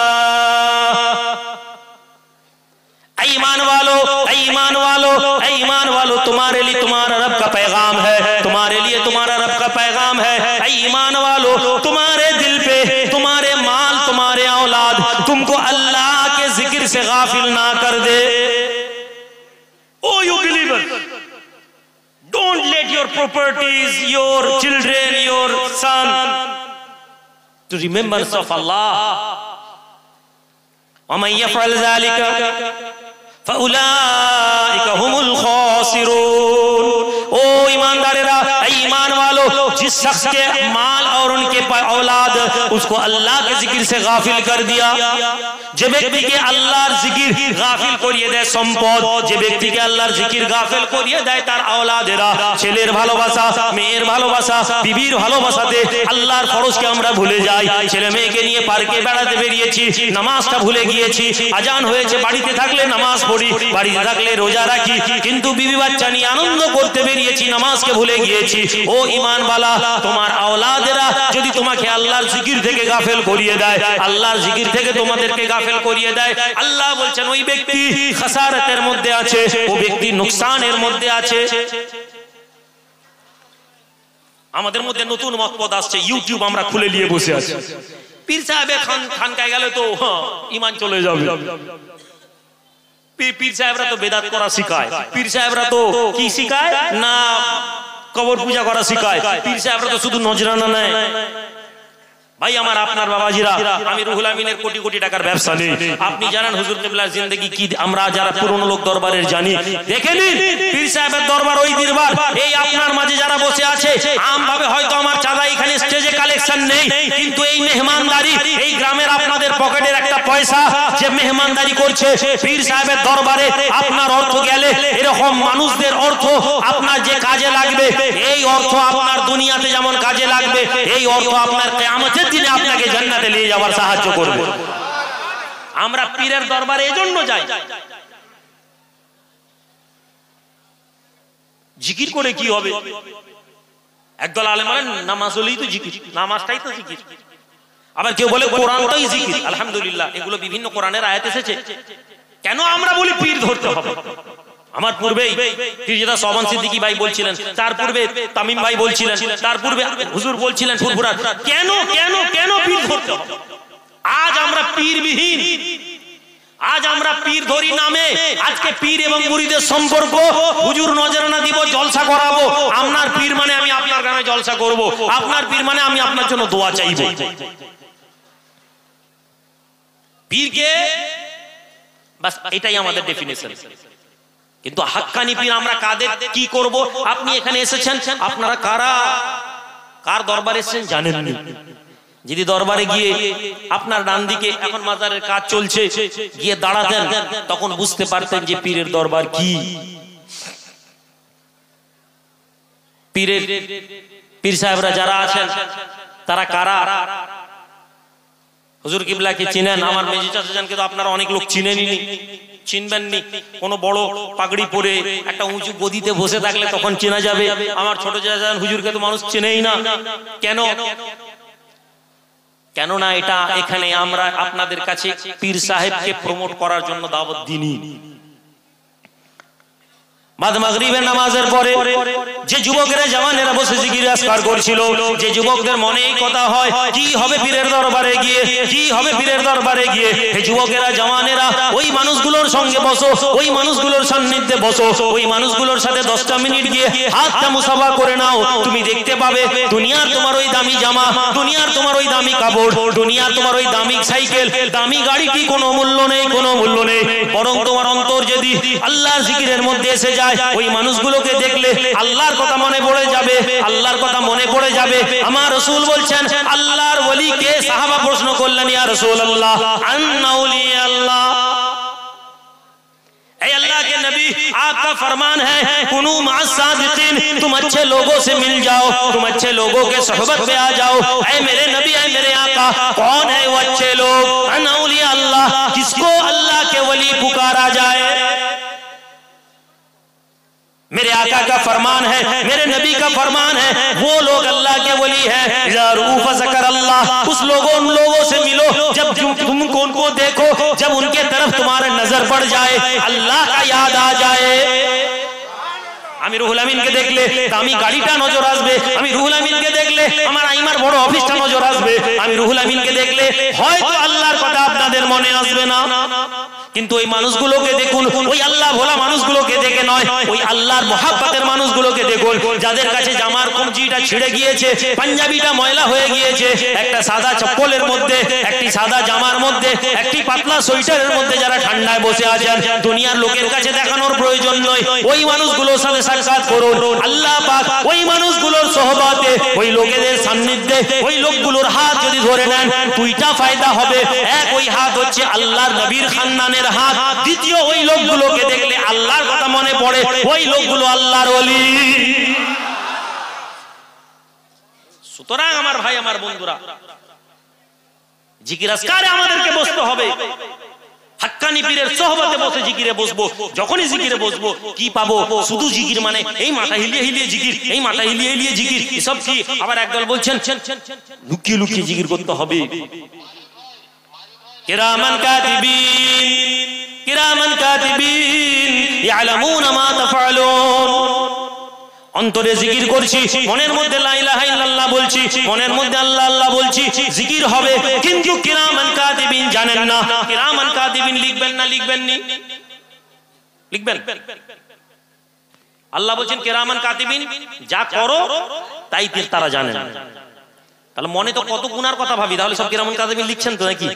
ईमान वालो, तुम्हारे लिए तुम्हारा रब का पैगाम है, तुम्हारे लिए तुम्हारा रब का पैगाम है। ईमान वालो, तुम्हारे दिल पे, तुम्हारे माल, तुम्हारे औलाद तुमको अल्लाह के जिक्र से गाफिल ना कर दे। O you believer, don't let your properties, your children, your son to remembers of Allah. वमन यफअल ज़ालिका फाउलाइका हुमुल खासिरून। ओ ईमानदारेरा, ईमान वालो, जिस शख्स के माल और उनके औलाद उसको अल्लाह के जिक्र से गाफिल कर दिया, যে ব্যক্তিকে আল্লাহর জিকির গাফিল করিয়ে দেয় সম্পদ, যে ব্যক্তিকে আল্লাহর জিকির গাফিল করিয়ে দেয় তার আওলাদেরা, ছেলের ভালোবাসা, মেয়ের ভালোবাসা, বিবির ভালোবাসাতে আল্লাহর ফরজকে আমরা ভুলে যাই। ছেলে মেয়েকে নিয়ে পার্কে বেড়াতে বেরিয়েছি, নামাজটা ভুলে গিয়েছি। আজান হয়েছে, বাড়িতে থাকলে নামাজ পড়ি, বাড়িতে থাকলে রোজা রাখি, কিন্তু বিবি বাচ্চা নিয়ে আনন্দ করতে বেরিয়েছি, নামাজকে ভুলে গিয়েছি। ও ঈমানওয়ালা, তোমার আওলাদেরা যদি তোমাকে আল্লাহর জিকির থেকে গাফেল করিয়ে দেয়, আল্লাহর জিকির থেকে তোমাদেরকে গাফেল করিয়ে দেয়, আল্লাহ বলছেন ওই ব্যক্তি খাসারাতের মধ্যে আছে, ও ব্যক্তি নুকসানের মধ্যে আছে। আমাদের মধ্যে নতুন মতপদ আসছে, ইউটিউব আমরা খুলে নিয়ে বসে আছি। পীর সাহেবের খানকায় গেলে তো ঈমান চলে যাবে। পীর সাহেবরা তো বেদাত করা শিখায়, পীর সাহেবরা তো কি শিখায় না কবর পূজা করা শিখায়, পীর সাহেবরা তো শুধু নজরানা নেয়। ভাই আমার, আপনার বাবাজিরা, আমি রুহুল আমিনের কোটি কোটি টাকার ব্যবসা নেই। আপনি জানেন হুজুর কিবলার জিন্দেগি কি, আমরা যারা পুরনো লোক দরবারের জানি, দেখে নিন পীর সাহেবের দরবার, ওই দরবার এই আপনার মাঝে যারা বসে আছে, আমভাবে হয়তো আমার চাঁদা এখানে স্টেজে কালেকশন নেই, কিন্তু এই মেহমানদারি, এই গ্রামের আপনাদের পকেটের একটা পয়সা যে মেহমানদারি করছে পীর সাহেবের দরবারে, আপনার অর্থ গেলে এরকম মানুষদের অর্থ আপনার যে কাজে লাগবে, এই অর্থ আপনার দুনিয়াতে যেমন কাজে লাগবে, এই অর্থ আপনার কিয়ামতের দিনে আপনাকে জান্নাতে নিয়ে যাওয়ার সাহায্য করবে। আমরা পীরের দরবারে এজন্য যাই, জিকির করে কি হবে? একদল আলেম বলেন নামাজ হলেই তো জিকির, নামাজটাই তো জিকির। আবার কেউ বলে কোরআনটাই জিকির। আলহামদুলিল্লাহ, এগুলো বিভিন্ন কোরআনের আয়াত এসেছে। কেন আমরা বলি পীর ধরতে হবে? আমার পূর্বেই পীরজাদা সোবহান সিদ্দিকী ভাই বলছিলেন, তার পূর্বে তামিম ভাই বলছিলেন, তার পূর্বে হুজুর বলছিলেন ফুরফুরার, কেন কেন কেন পীর ধরতে হবে? আজ আমরা পীরবিহীন, আজ আমরা পীর ধরি নামে, আজকে পীর এবং মুরিদের সম্পর্ক, হুজুর নজরানা দিব, জলসা করাবো। আপনার পীর মানে আমি আপনার গ্রামে জলসা করব, আপনার পীর মানে আমি আপনার জন্য দোয়া চাইব। পীরকে বাস এটাই আমাদের ডেফিনিশন। কিন্তু হাক্কানি পীর আমরা কাদের কি করব? আপনি এখানে এসেছেন, আপনারা কারা, কার দরবারে এসেছেন জানেন না। যদি দরবারে গিয়ে আপনার ডান দিকে এখন মাজারের কাজ চলছে, গিয়ে দাঁড়াতেন, তখন বুঝতে পারতেন যে পীরের দরবার কি। পীর সাহেবরা যারা আছেন তারা কারা? হুজুর কিবলাকে চিনেন, আমার মেজি চাচা জানকে তো আপনারা অনেক লোক চিনেনই, চিনবেননি। কোন বড় পাগড়ি পরে একটা উঁচু গদিতে বসে থাকলে তখন চেনা যাবে। আমার ছোট চাচা হুজুরকে তো মানুষ চেনেই না। কেন? কেননা এটা এখানে আমরা আপনাদের কাছে পীর সাহেবকে প্রমোট করার জন্য দাওয়াত দিইনি। বাদ মাগরিবের নামাজের পরে যে যুবকেরা জওয়ানেরা বসে জিকির আজকার করছিল, যে যুবকদের মনে এই কথা হয় কি হবে পীরের দরবারে গিয়ে, কি হবে পীরের দরবারে গিয়ে, এই যুবকেরা জওয়ানেরা ওই মানুষগুলোর সঙ্গে বসো, ওই মানুষগুলোর সান্নিধ্যে বসো, ওই মানুষগুলোর সাথে 10টা মিনিট গিয়ে হাতটা মুসাফা করে নাও। তুমি দেখতে পাবে দুনিয়ার তোমার ওই দামি জামা, দুনিয়ার তোমার ওই দামি কাপড়, দুনিয়ার তোমার ওই দামি সাইকেল, দামি গাড়িটি কোনো মূল্য নেই, কোনো মূল্য নেই। বরং তোমার অন্তর যদি আল্লাহর জিকিরের মধ্যে এসে যায়, ওই মানুষগুলোকে দেখলে আল্লাহর কথা মনে পড়ে যাবে, আল্লাহর কথা মনে পড়ে যাবে। আমার রাসূল বলছেন আল্লাহর ওলিকে, সাহাবা প্রশ্ন করলেন ইয়া রাসূলুল্লাহ আন্না ওলিয়া আল্লাহ, ऐ अल्लाह के नबी आपका फरमान है कुनू मास सादिकीन, तुम अच्छे लोगों से मिल जाओ, तुम अच्छे लोगों के सोहबत में आ जाओ। ऐ मेरे नबी, ऐ मेरे आका, कौन है वो अच्छे लोग? अन औलिया अल्लाह, किसको अल्लाह के वली पुकारा जाए? मेरे आका का फरमान है, मेरे नबी का फरमान है, वो लोग अल्लाह के वली हैं। इज़ा रूफ़ ज़कर अल्लाह, उस लोगों उन लोगों से मिलो जब तुम उनको देखो, जब उनके तरफ तुम्हारा नजर पड़ जाए, अल्लाह का याद आ जाए। আমি রুহুল আমিনকে দেখলে দামি গাড়িটা নজর আসবে, আমি রুহুল আমিনকে দেখলে আমার আইমার বড় অফিসটা নজর আসবে, আমি রুহুল আমিনকে দেখলে হয়তো আল্লাহর কথা আপনাদের মনে আসবে না। কিন্তু ওই মানুষগুলোকে দেখুন, ওই আল্লাহ ভোলা মানুষগুলোকে দেখে নয়, ওই আল্লাহর মহাব্বতের মানুষগুলোকে দেখুন, যাদের কাছে জামার কঞ্চিটা ছিঁড়ে গিয়েছে, পাঞ্জাবিটা ময়লা হয়ে গিয়েছে, একটা সাদা চপ্পলের মধ্যে, একটি সাদা জামার মধ্যে, একটি পাতলা সোয়েটারের মধ্যে যারা ঠান্ডায় বসে আছেন, দুনিয়ার লোকের কাছে দেখানোর প্রয়োজন নয়, ওই মানুষগুলোর সাথে সাক্ষাৎ করুন। আল্লাহ পাক ওই মানুষগুলোর সোহবতে ওই লোকেদের সান্নিধ্যে ওই লোকগুলোর হাত যদি ধরে নেন দুইটা ফায়দা হবে। এক, ওই হাত হচ্ছে আল্লাহর নবীর খানদানের হাত। দ্বিতীয়, ওই লোকগুলোকে দেখলে আল্লাহর কথা মনে পড়ে, ওই লোকগুলো আল্লাহর ওলি। সুতরাং আমার ভাই, আমার বন্ধুরা, জিকির আজকারে আমাদেরকে বসতে হবে। হাক্কানি পীরের সোহবতে বসে জিকিরে বসবো। যখনই জিকিরে বসবো কি পাবো? শুধু জিকির মানে এই মাথা হিলিয়ে হিলিয়ে জিকির, এই মাথা হিলিয়ে হিলিয়ে জিকির, এসব কি? আবার একদল বলছেন লুকিয়ে লুকিয়ে জিকির করতে হবে। কিরামান কাতিবিন, কিরামান কাতিবিন ইয়ালামুনা মা তাফআলুন। অন্তরে জিকির করছি, মনের মধ্যে লা ইলাহা ইল্লাল্লাহ বলছি, মনের মধ্যে আল্লাহ আল্লাহ বলছি, জিকির হবে। কিন্তু কিরামান কাতিবিন জানেন না। কিরামান কাতিবিন লিখবেন না, লিখবেন নি? লিখবেন? আল্লাহ বলছেন কিরামান কাতিবিন, যা করো তাই তারা জানেন। তাহলে মনে তো কত গুনার কথা ভাবি, তাহলে সব কিরামান কাতিবিন লিখছেন তো নাকি?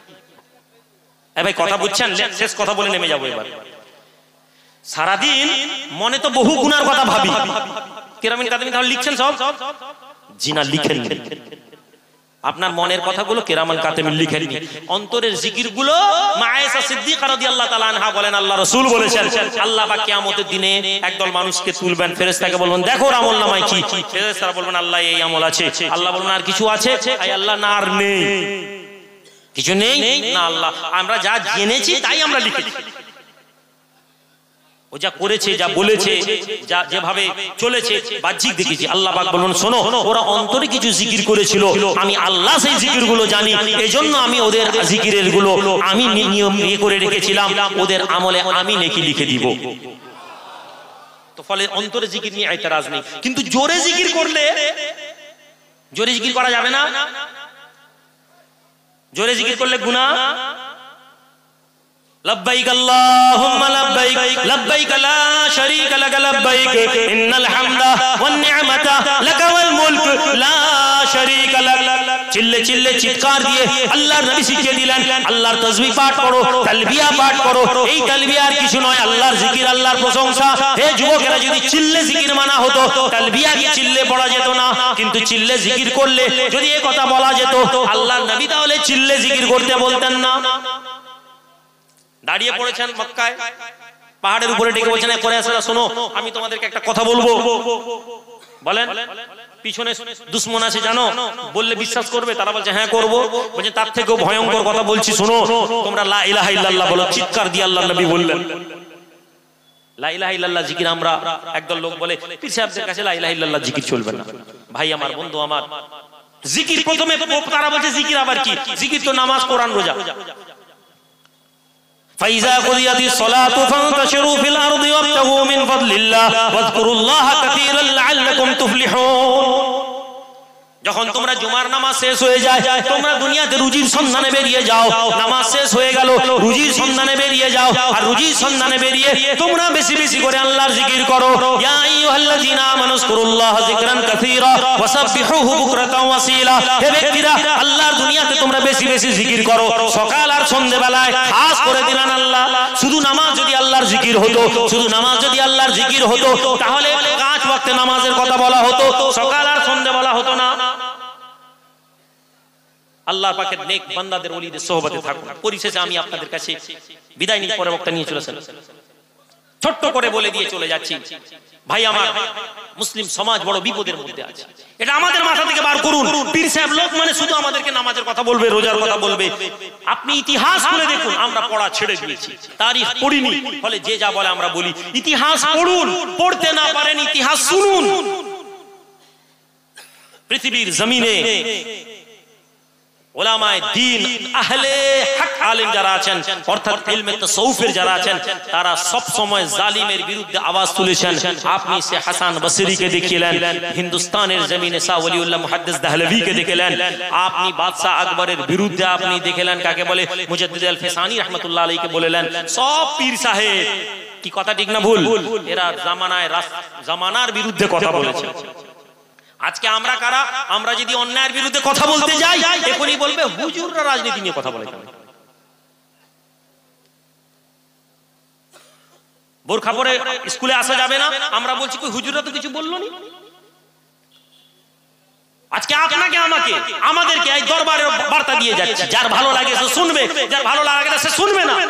এ ভাই কথা বুঝছেন? শেষ কথা বলে নেমে যাবো এবার। সারাদিন মনে তো বহু গুনার কথা ভাবি, কিরামান কাতিবিন তাহলে লিখছেন সব? জি না, লিখেন। আপনার মনের কথাগুলো কিরামান কাতিবিন লিখেননি। অন্তরের জিকিরগুলো মা আয়েশা সিদ্দিকা রাদিয়াল্লাহু তাআলা আনহা বলেন, আল্লাহ রাসূল বলেছেন আল্লাহ পাক কিয়ামতের দিনে একদল মানুষকে তুলবেন, ফেরেশতাকে বলবেন দেখো ওর আমলনামায় কি। ফেরেশতারা বলবেন আল্লাহ এই আমল আছে। আল্লাহ বলবেন আর কিছু আছে? আয় আল্লাহ না, আর নেই। কিছু নেই না আল্লাহ, আমরা যা জেনেছি তাই আমরা লিখেছি। ও যা করেছে, যা বলেছে, যা যেভাবে চলেছে বাহ্যিক দেখেছি। আল্লাহ পাক বলুন শোনো, ওরা অন্তরে কিছু জিকির করেছিল, আমি আল্লাহ সেই জিকিরগুলো জানি, এজন্য আমি ওদের জিকিরের গুলো আমি নিয়ম করে রেখেছিলাম, ওদের আমলে আমি নেকি লিখে দিব। তো ফলে অন্তরে জিকির নিয়ে এতরাজ নেই। কিন্তু জোরে জিকির করলে, জোরে জিকির করা যাবে না? জোরে জিকির করলে গুনাহ। লব্বাইক আল্লাহুম্মা লব্বাইক, লব্বাইক লা শারীকা লাক লব্বাইক, ইন্নাল হামদা ওয়ান নি'মাতা লাকা ওয়াল মুলক লা শারীকা লাক। চিল্লে চিল্লে চিৎকার দিয়ে আল্লাহর নবী শিখিয়ে দিলেন আল্লাহর তাসবিহ পাঠ করো, তালবিয়া পাঠ করো। এই তালবিয়া আর কিছু নয়, আল্লাহর জিকির, আল্লাহর প্রশংসা। হে যুবকেরা, যদি চিল্লে জিকির মানা হতো, তালবিয়া কি চিল্লে পড়া যেত না? কিন্তু চিল্লে জিকির করলে যদি এই কথা বলা যেত, আল্লাহর নবী তাহলে চিল্লে জিকির করতে বলতেন না। দাঁড়িয়ে পড়েছেন মক্কায়, পাহাড়ের উপরে ডেকে বলছেন কুরাইশরা শোনো, আমি তোমাদেরকে একটা কথা বলবো। বলেন। পিছনে দুশমন আছে জানো, বললে বিশ্বাস করবে? তারা বলছে হ্যাঁ করব। বলছে তার থেকেও ভয়ঙ্কর কথা বলছি শোনো, তোমরা লা ইলাহা ইল্লাল্লাহ বলো। চিৎকার দিয়ে আল্লাহর নবী বললেন লা ইলাহা ইল্লাল্লাহ জিকির। আমরা একদল লোক বলে পীর সাহেবদের কাছে লা ইলাহা ইল্লাল্লাহ জিকির চলবে না। ভাই আমার, বন্ধু আমার, জিকির প্রথমে তারা বলছে জিকির আবার কি? জিকির তো নামাজ, কোরআন, রোজা। فإذا قضيت الصلاة فانتشروا في الأرض وابتغوا من فضل الله واذكروا الله كثيرا لعلكم تفلحون। যখন তোমরা জুমার নামাজ শেষ হয়ে যায়, তোমরা দুনিয়াতে রুজির সন্ধানে বেরিয়ে যাও। নামাজ শেষ হয়ে গেল, রুজির সন্ধানে বেরিয়ে যাও। আর রুজির সন্ধানে বেরিয়ে তোমরা বেশি বেশি করে আল্লাহর জিকির করো। ইয়া আইয়ুহাল্লাযীনা আমানু যকুরুল্লাহা যিকরান কাসীরা ওয়াসাব্বিহুহু বুকরাতাও ওয়াসীলা। হে ব্যক্তিরা, আল্লাহর দুনিয়াতে তোমরা বেশি বেশি জিকির করো, সকাল আর সন্ধ্যেবেলায়। খাস করে দিলেন আল্লাহ। শুধু নামাজ যদি আল্লাহর জিকির হতো, শুধু নামাজ যদি আল্লাহর জিকির হতো, তাহলে 5 ওয়াক্তে নামাজের কথা বলা হতো, সকাল আর সন্ধ্যে বলা হতো না। আল্লাহ পাকের নেক বান্দাদের ওলিদের সোহবতে থাকুন। পরিশেষে আমি আপনাদের কাছে বিদায় নিয়ে পরে বক্তা নিয়ে চলেছেন, ছোট্ট করে বলে দিয়ে চলে যাচ্ছি। ভাই আমার, মুসলিম সমাজ বড় বিপদের মধ্যে আছে। এটা আমাদের মাথা থেকে বার করুন। পীর সাহেব লোক মানে শুধু আমাদেরকে নামাজের কথা বলবে, রোজার কথা বলবে। আপনি ইতিহাস খুলে দেখুন, আমরা পড়া ছেড়ে দিয়েছি, তারিখ পড়িনি। ফলে যে যা বলে আমরা বলি। ইতিহাস পড়ুন, পড়তে না পারেন ইতিহাস শুনুন। পৃথিবীর জমিনে ওলামায়ে দ্বীন, আহলে হক আলেম যারা আছেন, অর্থাৎ ইলমে তাসাউফের যারা আছেন, তারা সব সময় জালিমের বিরুদ্ধে আওয়াজ তুলেছেন। আপনি সে হাসান বসরিকে দেখিলেন, হিন্দুস্তানের জমিনে শাহ ওলিউল্লাহ মুহাদ্দিস দেহলভীকে দেখিলেন। আপনি বাদশাহ আকবরের বিরুদ্ধে আপনি দেখিলেন কাকে বলে, মুজাদ্দিদ আল ফিসানি রাহমাতুল্লাহ আলাইহিকে বলেলেন। সব পীর সাহেব, কি কথা ঠিক না ভুল? এরা জামানার বিরুদ্ধে কথা বলেছেন। আজকে আমরা কারা? আমরা যদি অন্যায়ের বিরুদ্ধে কথা বলতে যাই, এখনই বলবে হুজুররা রাজনীতি নিয়ে কথা বলে। বোরখা পরে স্কুলে আসা যাবে না, আমরা বলছি কই হুজুররা তো কিছু বললো না। আজকে আপনাকে আমাকে আমাদেরকে এই দরবারের বার্তা দিয়ে যাচ্ছে, যার ভালো লাগে সে শুনবে, যার ভালো লাগে না সে শুনবে না।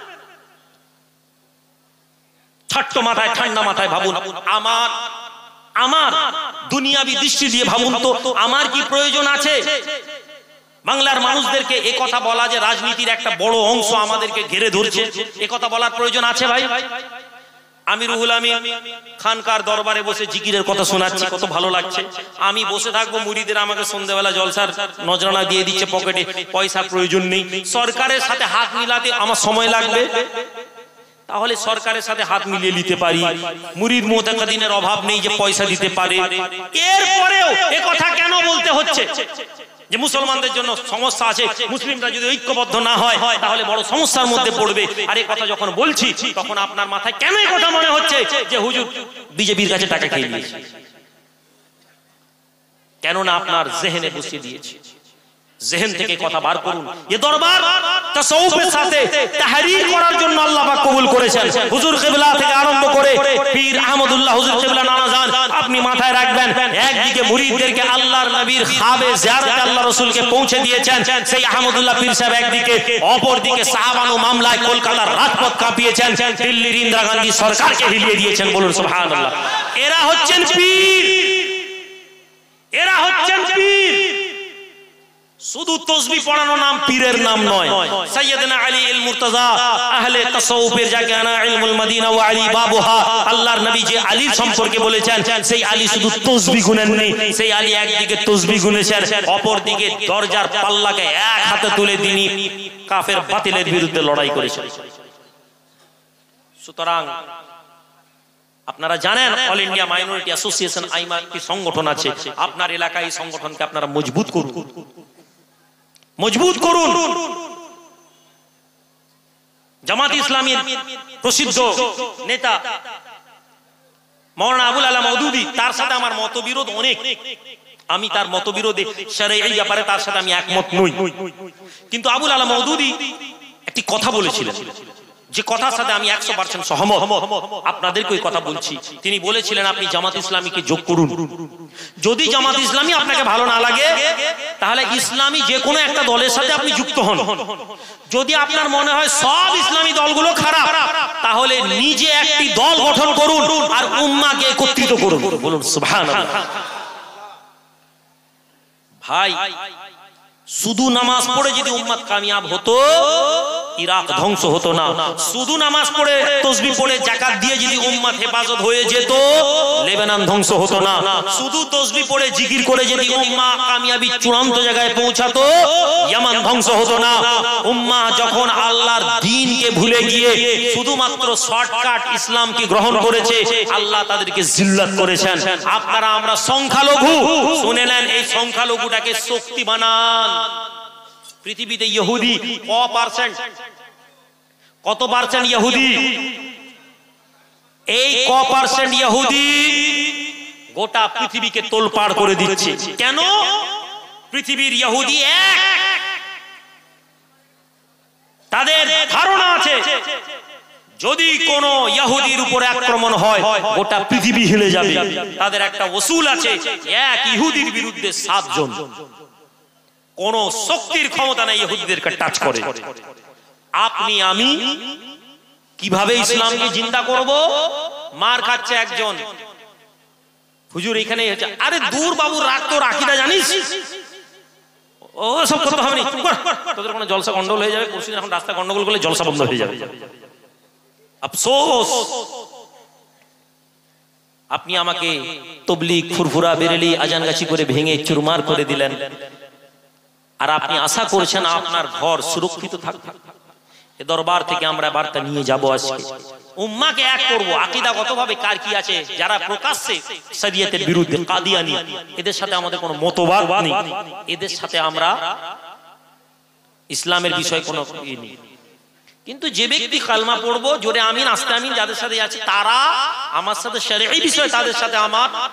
ছোট্ট মাথায় ঠান্ডা মাথায় ভাবুন, আমার দুনিয়াবি দৃষ্টি দিয়ে ভাবুন তো আমার কি প্রয়োজন আছে? বাংলার মানুষদেরকে এ কথা বলা যে রাজনীতির একটা বড় অংশ আমাদেরকে ঘিরে ধরছে, এ কথা বলার প্রয়োজন আছে ভাই? আমি রুহুল আমিন খানকার দরবারে বসে জিকিরের কথা শোনাচ্ছি, কত ভালো লাগছে। আমি বসে থাকবো, মুরিদের আমাকে সন্ধ্যাবেলা জলসার নজরানা দিয়ে দিচ্ছে পকেটে, পয়সার প্রয়োজন নেই। সরকারের সাথে হাত মিলাতে আমার সময় লাগবে, তাহলে সরকারের সাথে হাত মিলিয়ে নিতে পারি। মুরিদ মুতাকাদ্দিনের অভাব নেই যে পয়সা দিতে পারে। এরপরেও এ কথা কেন বলতে হচ্ছে যে মুসলমানদের জন্য সমস্যা আছে, মুসলিমরা যদি ঐক্যবদ্ধ না হয় তাহলে বড় সমস্যার মধ্যে পড়বে? আর এই কথা যখন বলছি তখন আপনার মাথায় কেন এই কথা মনে হচ্ছে যে হুজুর বিজেপির কাছে টাকা খেয়ে নিয়েছে? কেননা আপনার জেহেনে বসিয়ে দিয়েছে। জেহেন থেকে কথা বার করুন। এই দরবার তাসাউফের সাথে তাহরীর করার জন্য আল্লাহ পাক কবুল করেছেন। হুজুর কিবলা থেকে আরম্ভ করে পীর আহমদুল্লাহ হুজুর কিবলা নানা জান, আপনি মাথায় রাখবেন, একদিকে মুরিদদেরকে আল্লাহর নবীর খাবে জিয়ারতে আল্লাহ রাসূলকে পৌঁছে দিয়েছেন সেই আহমদুল্লাহ পীর সাহেব একদিকে, অপর দিকে সাহাবানু মামলায় কলকাতার রাজপথ কাঁপিয়েছেন, দিল্লির ইন্দিরা গান্ধী সরকারকে হিলিয়ে দিয়েছেন। বলুন সুবহানাল্লাহ। এরা হচ্ছেন পীর, এরা হচ্ছেন পীর। শুধু তসবিহ পড়ানো নাম পীরের নাম নয়। সাইয়েদনা আলী ইল মুর্তজা আহলে তাসাউফের যাকে আনা ইলমুল মদিনা ওয়া আলী বাবুহা, আল্লাহর নবী যে আলীর সম্পর্কে বলেছেন সেই আলী শুধু তসবিহ গুনেননি, সেই আলী একদিকে তসবিহ গুনেছেন, অপর দিকে দরজার পাল্লাকে এক হাতে তুলে তিনি কাফের বাতিলের বিরুদ্ধে লড়াই করেছেন। সুতরাং আপনারা জানেন all India minority association AIMA কি সংগঠন আছে, আপনার এলাকায় এই সংগঠনকে আপনারা মজবুত করুন, মজবুত করুন। জামাত ইসলামীর প্রসিদ্ধ নেতা মাওলানা আবুল আলা মওদুদী, তার সাথে আমার মতবিরোধ অনেক, আমি তার মতবিরোধে শরঈ ব্যাপারে তার সাথে আমি একমত নই, কিন্তু আবুল আলা মওদুদী একটি কথা বলেছিলেন যে কথার সাথে আমি 100% সহমত। আপনাদেরকে ওই কথা বলছি। তিনি বলেছিলেন আপনি জামাত ইসলামীকে যোগ করুন। যদি জামাত ইসলামী আপনাকে ভালো না লাগে তাহলে ইসলামী যে কোনো একটা দলের সাথে আপনি যুক্ত হন। যদি আপনার মনে হয় সব ইসলামী দলগুলো খারাপ তাহলে নিজে একটি দল গঠন করুন আর উম্মাহকে একত্রিত করুন। বলুন সুবহানাল্লাহ। ভাই শুধু নামাজ পড়ে যদি উম্মত কামিয়াব হতো ইরাক ধ্বংস হতো না। শুধু নামাজ পড়ে তাসবিহ পড়ে যাকাত দিয়ে যদি উম্মত হেফাজত হয়ে যেত লেবানন ধ্বংস হতো না। শুধু তাসবিহ পড়ে জিকির করে যদি উম্মাহ কামিয়াবি চূড়ান্ত জায়গায় পৌঁছাতো ইয়ামান ধ্বংস হতো না। উম্মাহ যখন আল্লাহর দ্বীনকে ভুলে গিয়ে শুধুমাত্র শর্টকাট ইসলামকে গ্রহণ করেছে আল্লাহ তাদেরকে জিল্লাত করেছেন। আপনারা আমরা সংখ্যালঘু, শুনে নেন এই সংখ্যালঘুটাকে শক্তি বানান। পৃথিবীতে ইহুদি কত পার্সেন্ট ইহুদি? এই ক পার্সেন্ট ইহুদি গোটা পৃথিবীকে তোলপাড় করে দিচ্ছে। কেন? পৃথিবীর ইহুদি এক, তাদের ধারণা আছে যদি কোন ইহুদির উপরে আক্রমণ হয় গোটা পৃথিবী হিলে যাবে। তাদের একটা উসুল আছে, এক ইহুদির বিরুদ্ধে 7 জন। কোন শক্তির ক্ষমতা নাই ইহুদিদেরকে টাচ করে। আপনি আমি কিভাবে ইসলামকে জিন্দা করব? মার খাচ্ছে একজন, হুজুর এখানে, আরে দূর বাবু রাখ তো, রাখিদা জানিস ও সব করতে হবে না, তোদের কোনো জলসা গন্ডগোল হয়ে যাবে, পরশুদিন এখন রাস্তা গন্ডগোল করলে জলসা বন্ধ হয়ে যাবে। আফসোস আপনি আমাকে তবলিগ ফুরফুরা বেরেলি আজানগাছি করে ভেঙে চুরমার করে দিলেন, আর আপনি আশা করছেন আপনার ঘর সুরক্ষিত থাকবে। এ দরবার থেকে আমরা বার্তা নিয়ে যাব, আজকে উম্মাহকে এক করব। আকীদাগতভাবে কার কি আছে, যারা প্রকাশ্যে শরীয়তের বিরুদ্ধে কাদিয়ানি, এদের সাথে আমাদের কোনো মতবাদ নেই, এদের সাথে আমরা ইসলামের বিষয় কোনো নেই। কিন্তু যে ব্যক্তি কালমা পড়বো জোরে আমিন আস্তে আমিন যাদের সাথে আছে, তারা আমার সাথে শরঈ বিষয় তাদের সাথে আমার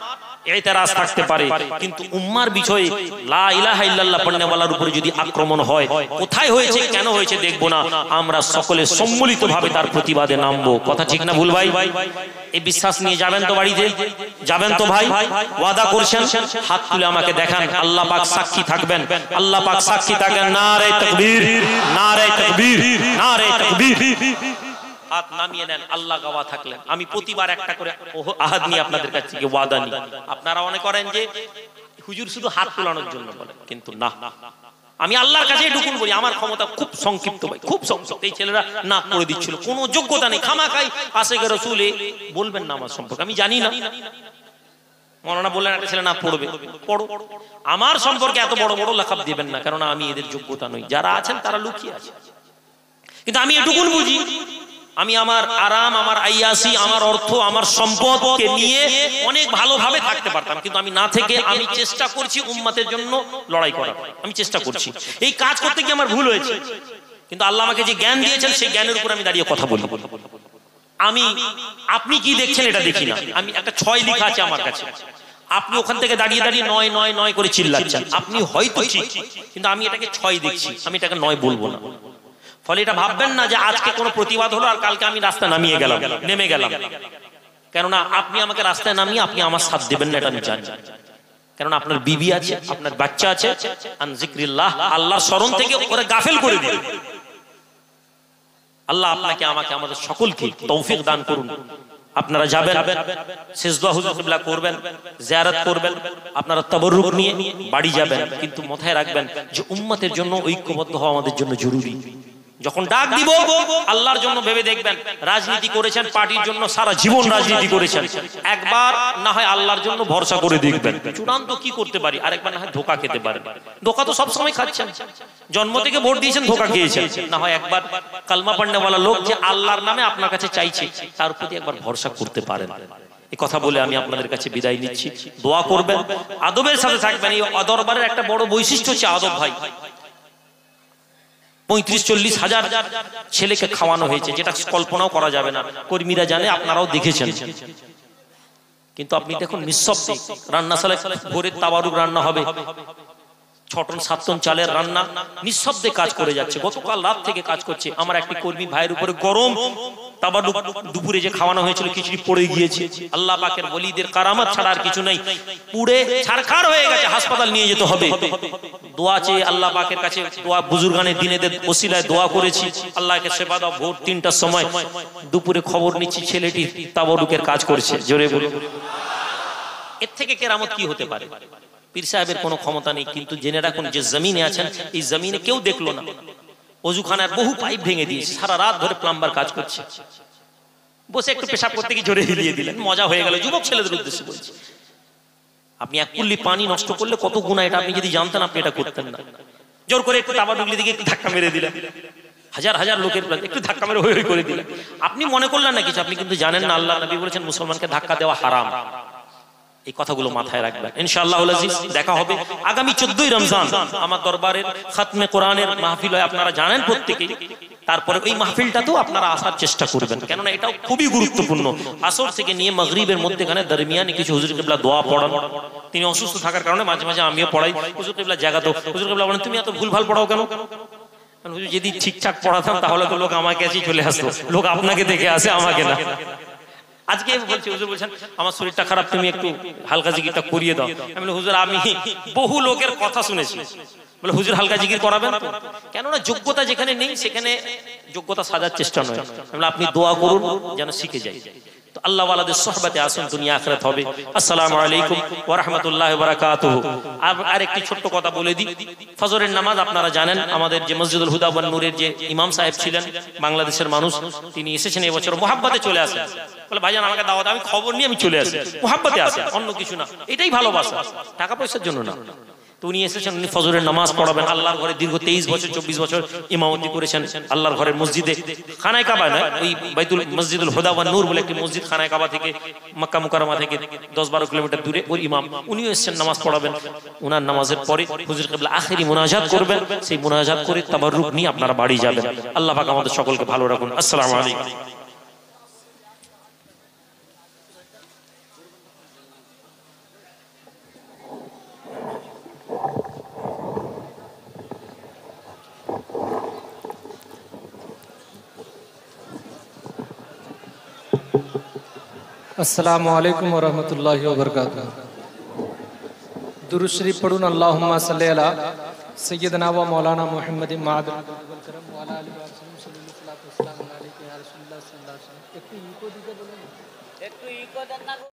এতেরাজ থাকতে পারে, কিন্তু উম্মার বিষয়ে লা ইলাহা ইল্লাল্লাহ পড়নেওয়ালার উপরে যদি আক্রমণ হয়, কোথায় হয়েছে কেন হয়েছে দেখবো না, আমরা সকলে সম্মিলিতভাবে তার প্রতিবাদে নামবো। কথা ঠিক না ভুল ভাই? এই বিশ্বাস নিয়ে যাবেন তো বাড়িতে? যাবেন তো ভাই? ওয়াদা করছেন? হাত তুলে আমাকে দেখান, আল্লাহ পাক সাক্ষী থাকবেন, আল্লাহ পাক সাক্ষী থাকবেন। নারে তাকবীর, নারে তাকবীর, নারে তাকবীর। হাত নামিয়ে নেন, আল্লাহ গাওয়া থাকলেন। আমি প্রতিবার একটা করে আহাদ নিয়ে আপনাদের কাছ থেকে ওয়াদা নিই। আপনারা মনে করেন যে হুজুর শুধু হাত তোলানোর জন্য বলে, কিন্তু না, আমি আল্লাহর কাছে এটুকুন বলি, আমার ক্ষমতা খুব সংক্ষিপ্ত ভাই, খুব সংক্ষিপ্ত। এই ছেলেরা নাক করে দিচ্ছিল, কোনো যোগ্যতা নেই, খামাখাই আশেকে রাসূল বলবেন না আমার সম্পর্কে, আমি জানি না। মৌলানা বললেন একটা ছেলে নাক পড়বে, পড়ো। আমার সম্পর্কে এত বড় বড় লাকাব দিবেন না, কারণ আমি এদের যোগ্যতা নই। যারা আছেন তারা লুকিয়ে আছে, কিন্তু আমি এটুকুন বুঝি, আমি আমার আরাম, আমার আইয়াসি, আমার অর্থ, আমার সম্পদকে নিয়ে অনেক ভালোভাবে থাকতে পারতাম, কিন্তু আমি না থেকে আমি চেষ্টা করছি উম্মতের জন্য লড়াই করার। আমি চেষ্টা করছি, এই কাজ করতে গিয়ে আমার ভুল হয়েছে, কিন্তু আল্লাহ আমাকে যে জ্ঞান দিয়েছেন সেই জ্ঞানের উপর আমি দাঁড়িয়ে কথা বলি। আমি আপনি কি দেখছেন এটা দেখি না, আমি একটা 6 লেখা আছে আমার কাছে, আপনি ওখান থেকে দাঁড়িয়ে দাঁড়িয়ে 9 9 9 করে চিল্লাচ্ছেন, আপনি হয়তো ঠিক, কিন্তু আমি এটাকে 6 দেখছি, আমি এটাকে 9 বলবো না। ফলে এটা ভাববেন না যে আজকে কোনো প্রতিবাদ হলো আর কালকে আমি রাস্তায় নামিয়ে গেলাম, নেমে গেলাম। কেননা আপনি আমাকে রাস্তায় নামিয়ে আপনি আমার সাথ দেবেন না, এটা আমি জানি। কেননা আপনার বিবি আছে, আপনার বাচ্চা আছে, আন যিকরিল্লাহ, আল্লাহর স্মরণ থেকে ওরা গাফেল করে দিবে। আল্লাহ আপনাকে আমাকে আমাদের সকলকে তৌফিক দান করুন। আপনারা যাবেন, সিজদা হুজুর কিবলা করবেন, জিয়ারত করবেন, আপনারা তাবাররুক নিয়ে বাড়ি যাবেন, কিন্তু মাথায় রাখবেন যে উম্মতের জন্য ঐক্যবদ্ধ হওয়া আমাদের জন্য জরুরি। যখন ডাক দিব আল্লাহর জন্য ভেবে দেখবেন, রাজনীতি করেছেন পার্টির জন্য, সারা জীবন রাজনীতি করেছেন, একবার না হয় আল্লাহর জন্য ভরসা করে দেখবেন চূড়ান্ত কি করতে পারি, আরেকবার না হয় ধোঁকা খেতে পারেন। ধোঁকা তো সব সময় খাচ্ছেন, জন্ম থেকে ভোট দিয়েছেন, ধোঁকা খেয়েছেন, না হয় একবার কালমা পড়নেওয়ালা লোক যে আল্লাহর নামে আপনার কাছে চাইছে, তার প্রতি একবার ভরসা করতে পারেন। এই কথা বলে আমি আপনাদের কাছে বিদায় নিচ্ছি। দোয়া করবেন, আদবের সাথে থাকবেন। এই দরবারের একটা বড় বৈশিষ্ট্য হচ্ছে আদব ভাই। 35-40 হাজার ছেলেকে খাওয়ানো হয়েছে, যেটা কল্পনাও করা যাবে না, কর্মীরা জানে, আপনারাও দেখেছেন। কিন্তু আপনি দেখুন নিঃশব্দে রান্নাশালায় ভোরের তাবারুক রান্না হবে, 6 টন 7 টন চালের রান্না, নিঃশব্দে কাজ করে যাচ্ছে। গতকাল রাত থেকে কাজ করছে। আমার একটি কর্মী ভাইয়ের উপরে গরম তাবারুক দুপুরে যে খাওয়ানো হয়েছিল খিচুড়ি পড়ে গিয়েছে। আল্লাহ পাকের ওলিদের কারামত ছাড়া আর কিছু নাই, পুড়ে ছারখার হয়ে গেছে, হাসপাতাল নিয়ে যেতে হবে। দোয়া চেয়ে আল্লাহ পাকের কাছে দোয়া, বুজুর্গানের দিনেদের ওসিলায় দোয়া করেছি, আল্লাহকে সেবা দাও। ভোর 3টার সময় দুপুরে খবর নিচ্ছি ছেলেটি তাবারুকের কাজ করছে। জোরে বলুন, এর থেকে কেরামত কি হতে পারে? পীর সাহেবের কোনো ক্ষমতা নেই, কিন্তু জেনে রাখুন যে জমিনে আছেন, এই জমিনে কেউ দেখলো না, অজুখানার বহু পাইপ ভেঙে দিয়েছে, সারা রাত ধরে প্লাম্বার কাজ করছে, বসে একটু পেশাব করতে গিয়ে জোরে হিলিয়ে দিলেন, মজা হয়ে গেল। যুবক ছেলেদের উদ্দেশ্যে বলছি, আপনি এক কুল্লি পানি নষ্ট করলে কত গুনাহ, এটা আপনি যদি জানতেন আপনি এটা করতেন না। জোর করে একটু তাবারুকের দিকে একটু ধাক্কা মেরে দিলেন, হাজার হাজার লোকের একটু ধাক্কা মেরে হই হই করে দিলেন, আপনি মনে করলেন না কিছু, আপনি কিন্তু জানেন না আল্লাহ নবী বলেছেন মুসলমানকে ধাক্কা দেওয়া হারাম। এই কথাগুলো মাথায় রাখবেন। ইনশাআল্লাহুল আজিজ দেখা হবে আগামী 14ই রমজান আমার দরবারের খাতমে কোরআনের মাহফিল হয়, আপনারা জানেন প্রত্যেকেই। তারপরে ওই মাহফিলটাতেও আপনারা আসার চেষ্টা করবেন, কেননা এটাও খুবই গুরুত্বপূর্ণ। আসর থেকে নিয়ে মাগরিবের মধ্যেখানে দরমিয়ানে কিছু হুজুর কিবলা দোয়া পড়ান। তিনি অসুস্থ থাকার কারণে মাঝে মাঝে আমিও পড়াই। হুজুর কিবলা জায়গাতেও হুজুর কিবলা বলেন, তুমি এত ভুলভাল পড়াও কেন? হুজুর যদি ঠিকঠাক পড়াতাম তাহলে তো লোক আমার কাছেই চলে আসতো, লোক আপনাকে দেখে আসে, আমাকে না। আজকে বলছি, হুজুর বলছেন আমার শরীরটা খারাপ, তুমি একটু হালকা জিকিরটা করিয়ে দাও। আমি বলি, হুজুর আমি বহু লোকের কথা শুনেছি, বলে হুজুর হালকা জিকির করাবেন তো? কেননা যোগ্যতা যেখানে নেই সেখানে যোগ্যতা সাজার চেষ্টা নয়। আপনি দোয়া করুন যেন শিখে যাই। তো আল্লাহ ওয়ালাদের সোহবতে আসুন, দুনিয়া আখিরাত হবে। আসসালামু আলাইকুম ওয়া রাহমাতুল্লাহি ওয়া বারাকাতুহু। আর একটি ছোট্ট কথা বলে দিই, ফজরের নামাজ আপনারা জানেন, আমাদের যে মসজিদুল হুদা ওয়ান নূরের যে ইমাম সাহেব ছিলেন, বাংলাদেশের মানুষ, তিনি এসেছেন এবছর, মুহাব্বতে চলে আসেন। বলে ভাইজান আমাকে দাওয়াত, আমি খবর নিয়ে আমি চলে আসি, মুহাব্বতে আসে, অন্য কিছু না, এটাই ভালোবাসা, টাকা পয়সার জন্য না। তো উনি এসেছেন, উনি ফজরের নামাজ পড়াবেন। আল্লাহর ঘরে দীর্ঘ 23 বছর 24 বছর ইমামতি করেছেন আল্লাহর ঘরের মসজিদে, খানায় কাবা নয়, ওই বাইতুল মসজিদুল হুদা ওয়ান নূর বলে একটি মসজিদ, খানায় কাবা থেকে মক্কা মুকাররমা থেকে 10-12 কিলোমিটার দূরে ওই ইমাম, উনিও এসেছেন নামাজ পড়াবেন। উনার নামাজের পরে হুজুর কিবলা আখেরি মুনাজাত করবেন, সেই মুনাজাত করে তাবাররুক নিয়ে আপনারা বাড়ি যাবেন। আল্লাহ পাক আমাদের সকলকে ভালো রাখুন। আসসালামু আলাইকুম। अस्सलामु अलैकुम व रहमतुल्लाहि व बरकातुहू। दुरूद शरीफ पढ़ून अल्लाहुम्मा सल्ली अला सय्यदना व मौलाना मुहम्मदिन माद वल करम व अला आलिहि व सल्लम।